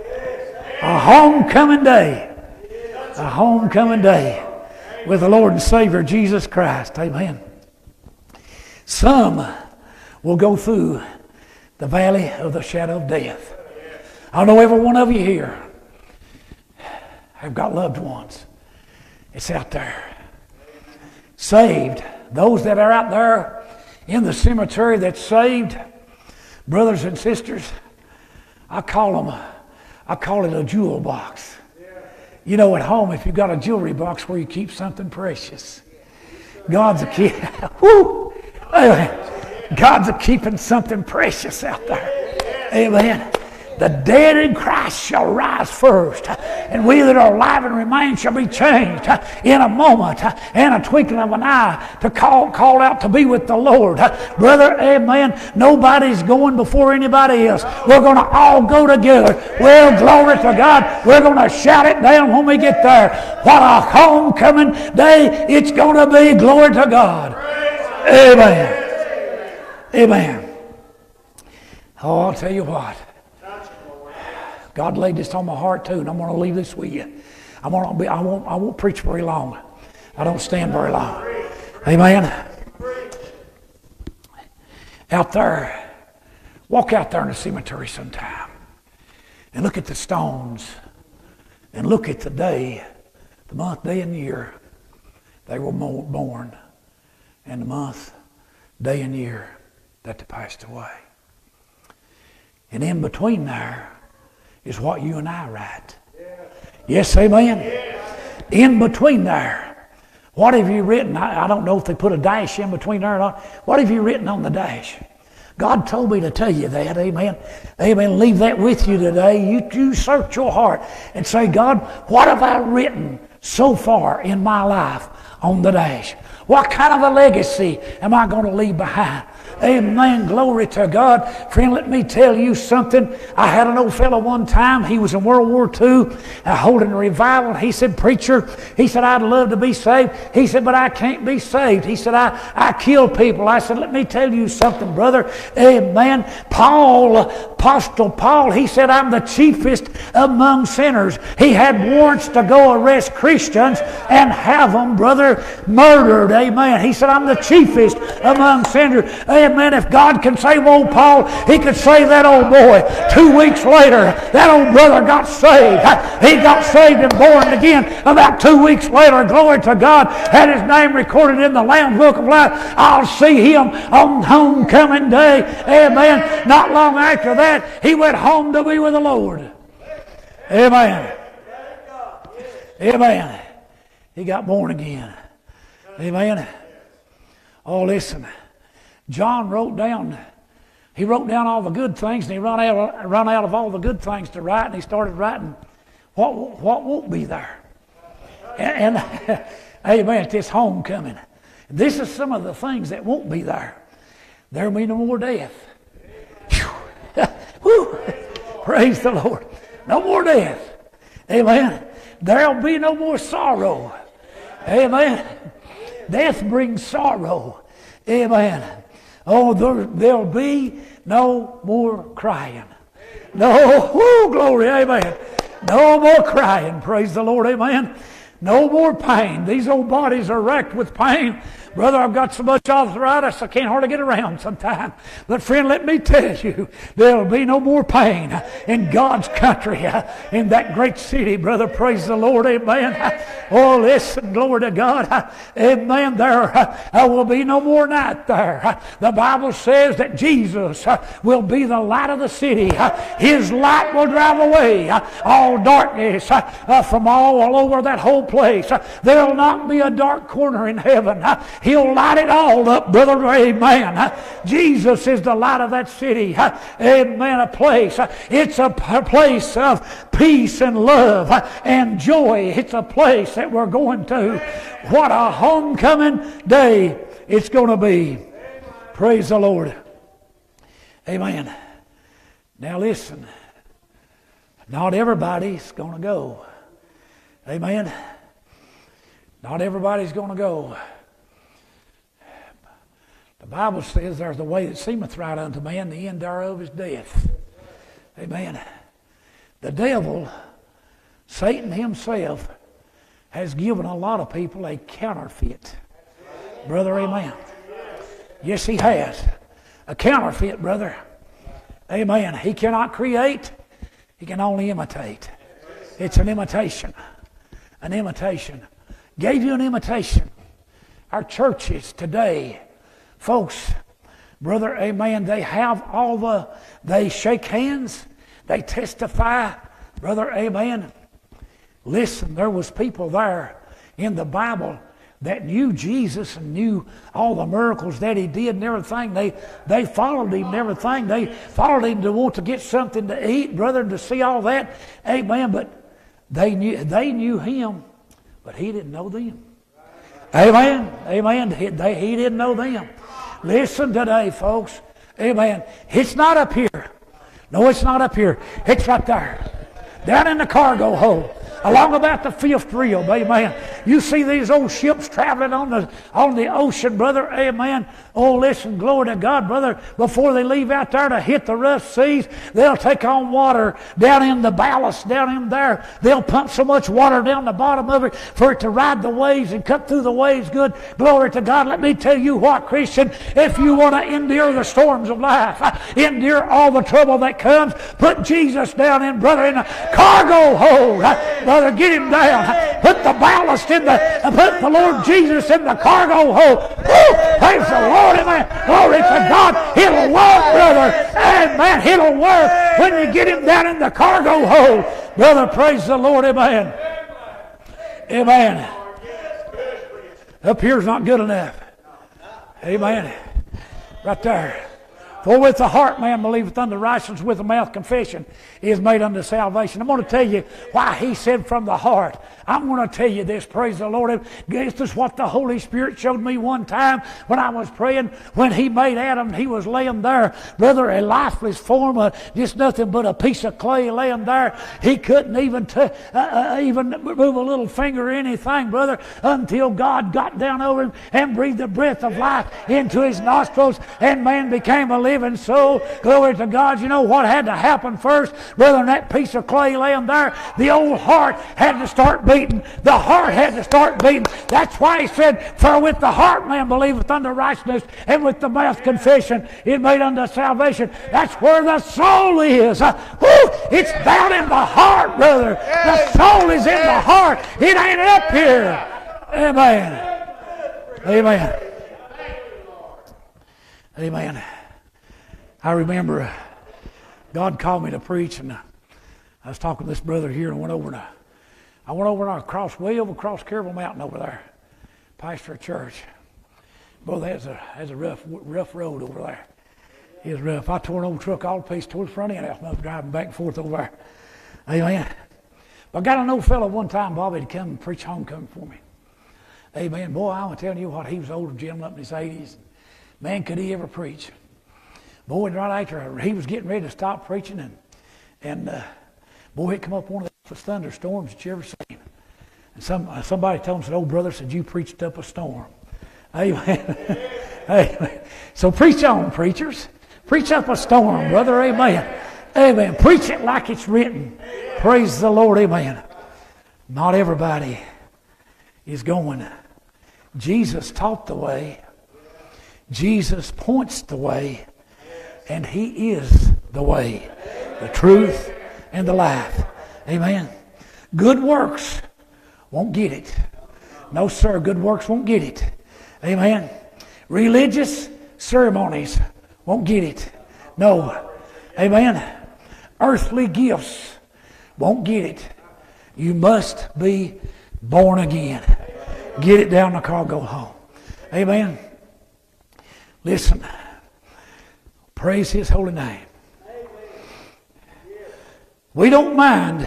A homecoming day. A homecoming day with the Lord and Savior Jesus Christ, amen. Some will go through the valley of the shadow of death. I know every one of you here have got loved ones. It's out there. Saved. Those that are out there in the cemetery that's saved, brothers and sisters, I call it a jewel box. You know, at home, if you've got a jewelry box where you keep something precious, God's a keeping something precious out there. Amen. The dead in Christ shall rise first, and we that are alive and remain shall be changed in a moment, in a twinkling of an eye, to call out to be with the Lord. Brother, amen, nobody's going before anybody else. We're going to all go together. Well, glory to God. We're going to shout it down when we get there. What a homecoming day it's going to be. Glory to God. Amen. Amen. Oh, I'll tell you what. God laid this on my heart too, and I'm going to leave this with you. I won't preach very long. I don't stand very long. Amen. Out there, walk out there in the cemetery sometime and look at the stones and look at the day, the month, day, and year they were born, and the month, day, and year that they passed away. And in between there is what you and I write. Yes, amen? In between there, what have you written? I don't know if they put a dash in between there or not. What have you written on the dash? God told me to tell you that, amen. Amen. Leave that with you today. You search your heart and say, God, what have I written so far in my life on the dash? What kind of a legacy am I going to leave behind? Amen. Glory to God. Friend, let me tell you something. I had an old fellow one time. He was in World War II holding a revival. He said, preacher, he said, I'd love to be saved. He said, but I can't be saved. He said, I kill people. I said, let me tell you something, brother. Amen. Apostle Paul, he said, I'm the chiefest among sinners. He had warrants to go arrest Christians and have them, brother, murdered. Amen. He said, I'm the chiefest among sinners. Amen. If God can save old Paul, He could save that old boy. 2 weeks later, that old brother got saved. He got saved and born again. About 2 weeks later, glory to God, had his name recorded in the Lamb's Book of Life. I'll see him on homecoming day. Amen. Not long after that, he went home to be with the Lord. Amen. Amen. He got born again. Amen. Oh, listen. John wrote down all the good things, and he run out of all the good things to write, and he started writing what won't be there. And amen, it's this homecoming. This is some of the things that won't be there. There'll be no more death. Whew. Praise the Lord. No more death. Amen. There'll be no more sorrow. Amen. Death brings sorrow. Amen. Oh, there'll be no more crying. No, whoo, glory, amen. No more crying, praise the Lord, amen. No more pain. These old bodies are wrecked with pain. Brother, I've got so much arthritis I can't hardly get around sometimes. But friend, let me tell you, there'll be no more pain in God's country, in that great city, brother. Praise the Lord, amen. Oh, listen, glory to God. Amen. There will be no more night there. The Bible says that Jesus will be the light of the city. His light will drive away all darkness from all over that whole place. There'll not be a dark corner in heaven. He'll light it all up, brother. Amen. Jesus is the light of that city. Amen. A place. It's a place of peace and love and joy. It's a place that we're going to. What a homecoming day it's going to be. Praise the Lord. Amen. Now listen. Not everybody's going to go. Amen. Not everybody's going to go. The Bible says there's the way that seemeth right unto man, the end thereof is death. Amen. The devil, Satan himself, has given a lot of people a counterfeit. Brother, amen. Yes, he has. A counterfeit, brother. Amen. He cannot create. He can only imitate. It's an imitation. An imitation. Gave you an imitation. Our churches today, folks, brother, amen, they have they shake hands, they testify, brother, amen. Listen, there was people there in the Bible that knew Jesus and knew all the miracles that he did and everything. They followed him and everything. They followed him to want to get something to eat, brother, and to see all that. Amen. But they knew him, but he didn't know them. Amen. Amen. He didn't know them. Listen today, folks. Amen. It's not up here. No, it's not up here. It's right there. Down in the cargo hold. Along about the fifth rib, amen. You see these old ships traveling on the ocean, brother, amen. Oh, listen, glory to God, brother. Before they leave out there to hit the rough seas, they'll take on water down in the ballast, down in there. They'll pump so much water down the bottom of it for it to ride the waves and cut through the waves good. Glory to God. Let me tell you what, Christian, if you want to endure the storms of life, endure all the trouble that comes, put Jesus down in, brother, in the cargo hold. Brother, get him down. Put the ballast in put the Lord Jesus in the cargo hold. Woo! Praise the Lord, amen. Glory to God. It'll work, brother. Amen. It'll work when you get him down in the cargo hold. Brother, praise the Lord, amen. Amen. Up here's not good enough. Amen. Right there. For with the heart man believeth unto righteousness, with the mouth confession is made unto salvation. I'm going to tell you why he said from the heart. I'm going to tell you this, praise the Lord. This is what the Holy Spirit showed me one time when I was praying. When he made Adam, he was laying there, brother, a lifeless form, just nothing but a piece of clay laying there. He couldn't even move a little finger or anything, brother, until God got down over him and breathed the breath of life into his nostrils, and man became a living soul. Glory to God. You know what had to happen first, brother, in that piece of clay laying there? The old heart had to start beating. The heart had to start beating. That's why he said, for with the heart man believeth unto righteousness, and with the mouth confession is made unto salvation. That's where the soul is. It's down in the heart, brother. The soul is in the heart. It ain't up here. Amen. Amen. Amen. I remember God called me to preach, and I was talking to this brother here, and I went over and way over across Carroll Mountain over there, pastor a church. Boy, that's a rough road over there. It was rough. I tore an old truck all to pieces, tore the front end out, and I was driving back and forth over there. Amen. But I got an old fellow one time, Bobby, to come and preach homecoming for me. Amen. Boy, I'm telling you what, he was an older gentleman up in his 80s. Man, could he ever preach. Boy, right after he was getting ready to stop preaching, and boy, it come up one of the thunderstorms that you ever seen. And somebody told him, said, "Oh, brother," said, "you preached up a storm." Amen. Amen. So preach on, preachers. Preach up a storm, brother. Amen. Amen. Preach it like it's written. Praise the Lord. Amen. Not everybody is going. Jesus taught the way. Jesus points the way. And he is the way, the truth, and the life. Amen. Good works won't get it. No, sir, good works won't get it. Amen. Religious ceremonies won't get it. No. Amen. Earthly gifts won't get it. You must be born again. Get it down the car, go home. Amen. Listen. Praise his holy name. We don't mind.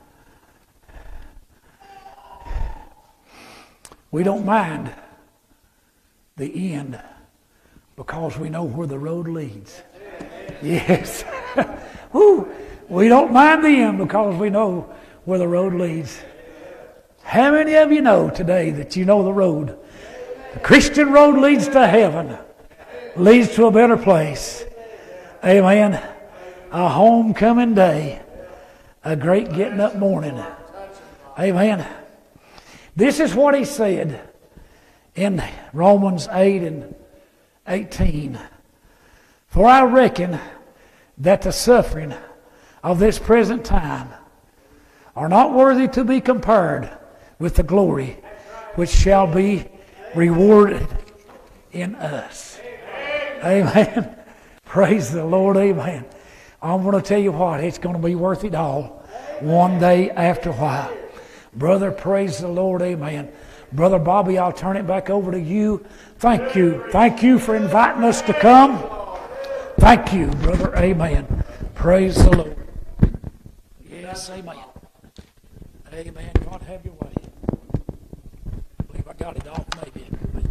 We don't mind the end because we know where the road leads. Yes. Woo. We don't mind the end because we know where the road leads. How many of you know today that you know the road? The Christian road leads to heaven, leads to a better place. Amen. A homecoming day. A great getting up morning. Amen. This is what he said in Romans 8 and 18. For I reckon that the suffering of this present time are not worthy to be compared with the glory which shall be rewarded in us. Amen. Praise the Lord. Amen. I'm going to tell you what, it's going to be worth it all one day after a while. Brother, praise the Lord. Amen. Brother Bobby, I'll turn it back over to you. Thank you. Thank you for inviting us to come. Thank you, brother. Amen. Praise the Lord. Yes, amen. Amen. God have your way. I believe I got it off maybe.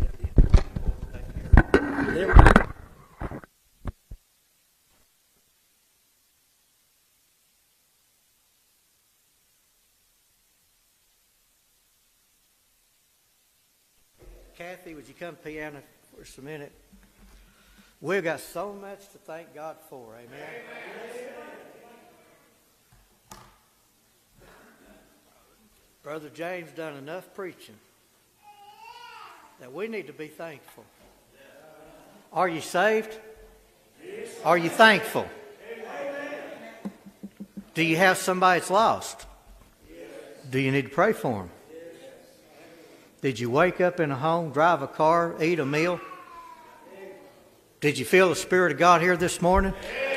There we go. Kathy, would you come piano for just a minute? We've got so much to thank God for. Amen. Brother James done enough preaching that we need to be thankful. Are you saved? Are you thankful? Do you have somebody that's lost? Do you need to pray for them? Did you wake up in a home, drive a car, eat a meal? Did you feel the Spirit of God here this morning?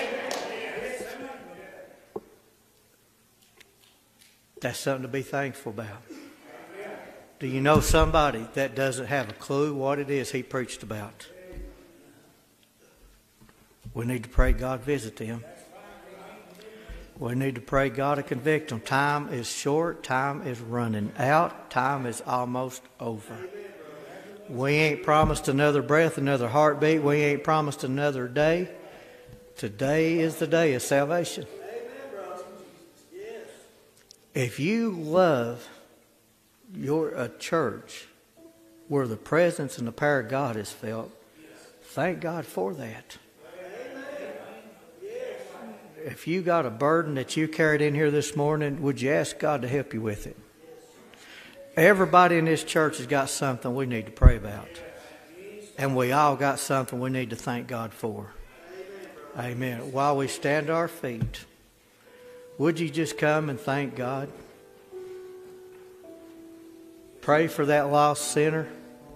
That's something to be thankful about. Do you know somebody that doesn't have a clue what it is he preached about? We need to pray God visit them. We need to pray God to convict them. Time is short. Time is running out. Time is almost over. We ain't promised another breath, another heartbeat. We ain't promised another day. Today is the day of salvation. If you love a church where the presence and the power of God is felt, thank God for that. If you got a burden that you carried in here this morning, would you ask God to help you with it? Everybody in this church has got something we need to pray about. And we all got something we need to thank God for. Amen. While we stand to our feet, would you just come and thank God? Pray for that lost sinner.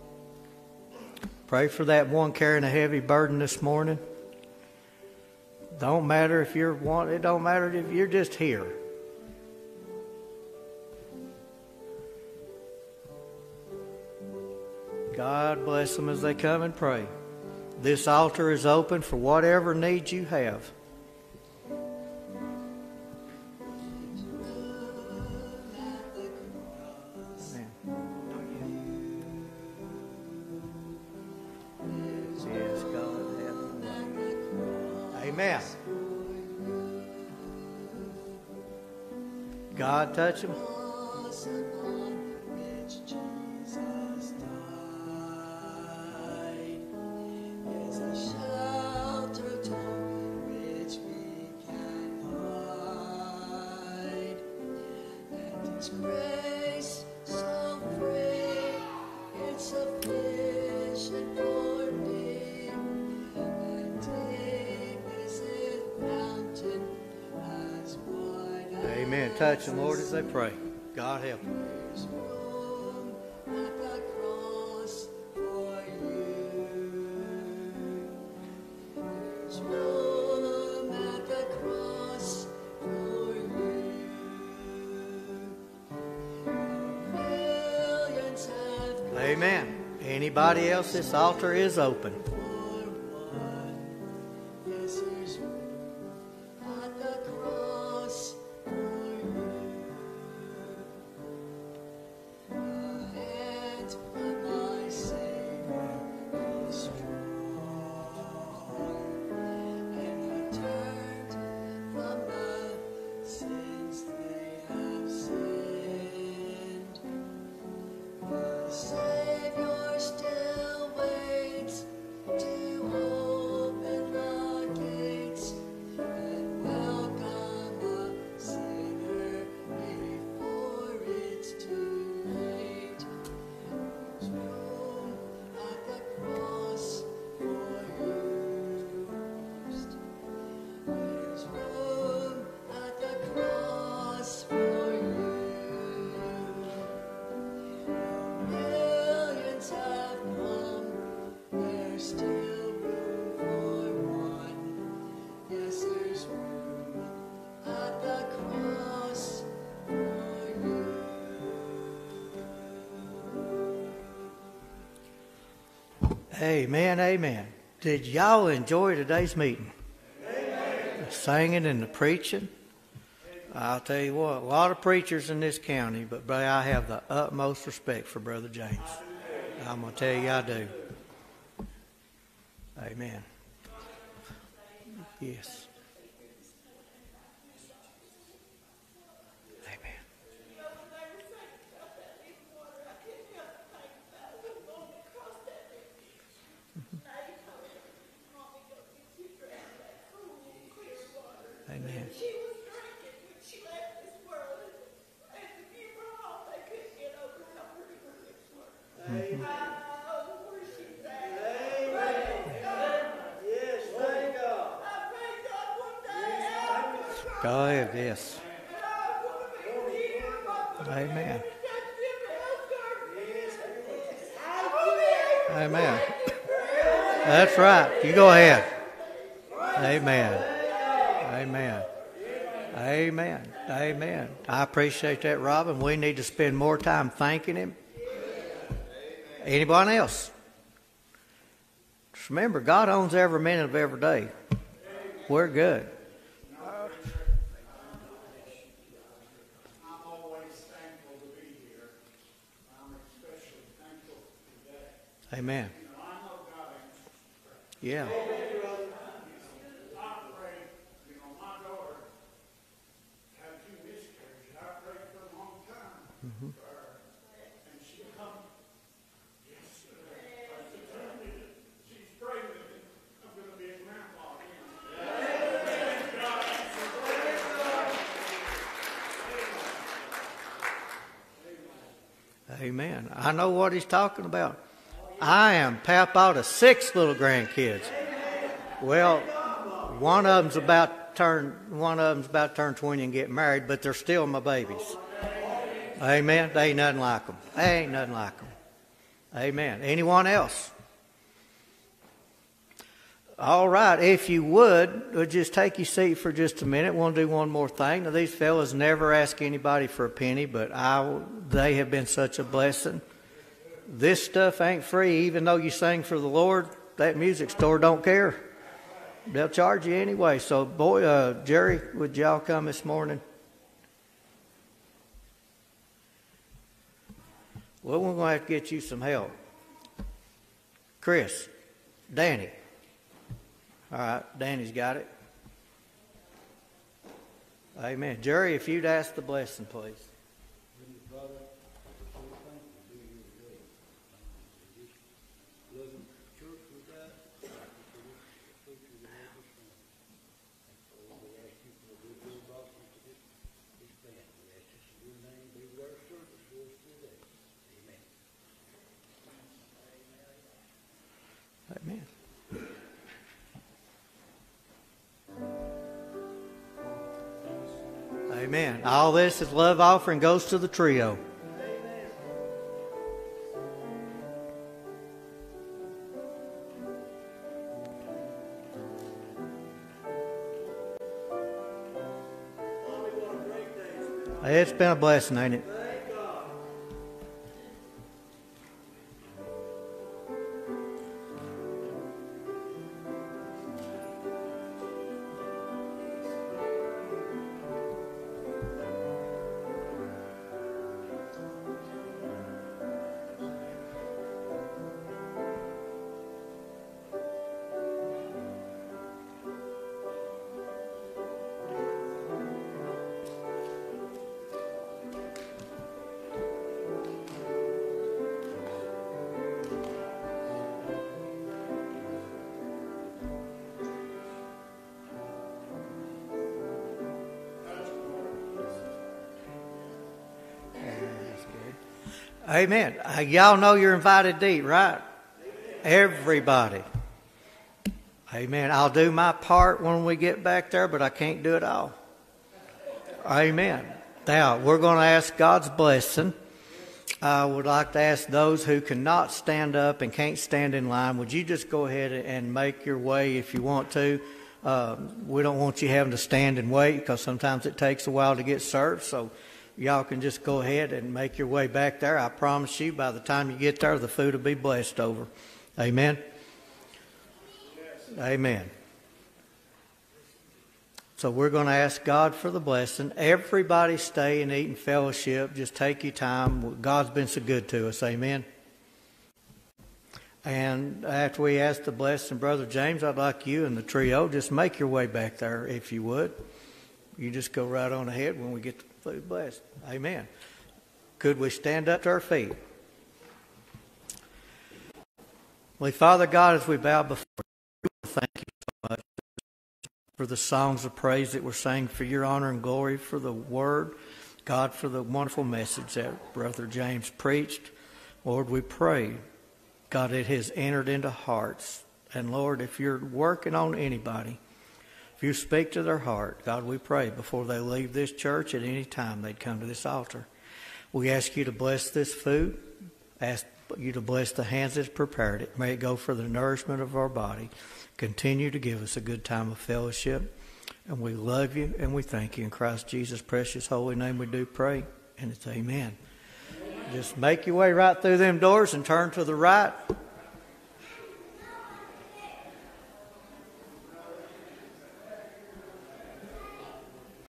Pray for that one carrying a heavy burden this morning. Don't matter if you're one. It don't matter if you're just here. God bless them as they come and pray. This altar is open for whatever needs you have. Yes, God have your way. Amen. God touch him. Amen. Touch them, Lord, as they pray. God help them. Amen. Anybody else? This altar is open. Amen, amen. Did y'all enjoy today's meeting? Amen. The singing and the preaching. I'll tell you what, a lot of preachers in this county, but brother, I have the utmost respect for Brother James. I'm going to tell you I do. Amen. Yes. Amen. Amen. She was drinking when she left this world, and the funeral home, they couldn't get over how pretty her lips were. Oh, where she's at. Praise God. Yes, thank God. I pray God one day I'm going to cry. Go ahead, yes. And I'm going to be here. I'm going to Amen. touch them health cards. Amen. That's right. You go ahead. Amen. Amen. Amen. Amen. I appreciate that, Robin. We need to spend more time thanking him. Anyone else? Just remember, God owns every minute of every day. We're good. I'm always thankful to be here. I'm especially thankful today. Amen. I know God answers. Yeah. I prayed, my daughter had 2 miscarriages. I prayed for a long time for her. And she come yesterday. She told me that she's pregnant and I'm going to be a grandpa again. Amen. I know what he's talking about. I am papa to 6 little grandkids. Well, one of them's about to turn 20 and get married, but they're still my babies. Amen. They ain't nothing like them. They ain't nothing like them. Amen. Anyone else? All right. If you would just take your seat for just a minute. We'll do one more thing. Now, these fellas never ask anybody for a penny, but they have been such a blessing. This stuff ain't free, even though you sing for the Lord. That music store don't care. They'll charge you anyway. So, Jerry, would y'all come this morning? Well, we're going to have to get you some help. Chris, Danny. All right, Danny's got it. Amen. Jerry, if you'd ask the blessing, please. Amen. Amen. All this is love offering goes to the trio. It's been a blessing, ain't it? Amen. Y'all know you're invited to eat, right? Everybody. Amen. I'll do my part when we get back there, but I can't do it all. Amen. Now, we're going to ask God's blessing. I would like to ask those who cannot stand up and can't stand in line, would you just go ahead and make your way if you want to? We don't want you having to stand and wait because sometimes it takes a while to get served. So y'all can just go ahead and make your way back there. I promise you by the time you get there, the food will be blessed over. Amen. Amen. So we're going to ask God for the blessing. Everybody stay and eat and fellowship. Just take your time. God's been so good to us. Amen. And after we ask the blessing, Brother James, I'd like you and the trio just make your way back there, if you would. You just go right on ahead when we get the food blessed. Amen. Could we stand up to our feet? Well, Father God, as we bow before you, thank you so much for the songs of praise that we're saying, for your honor and glory, for the word, God, for the wonderful message that Brother James preached. Lord, we pray, God, it has entered into hearts. And Lord, if you're working on anybody, if you speak to their heart, God, we pray before they leave this church at any time they'd come to this altar. We ask you to bless this food. Ask you to bless the hands that prepared it. May it go for the nourishment of our body. Continue to give us a good time of fellowship. And we love you and we thank you. In Christ Jesus' precious holy name we do pray. And it's amen. Just make your way right through them doors and turn to the right.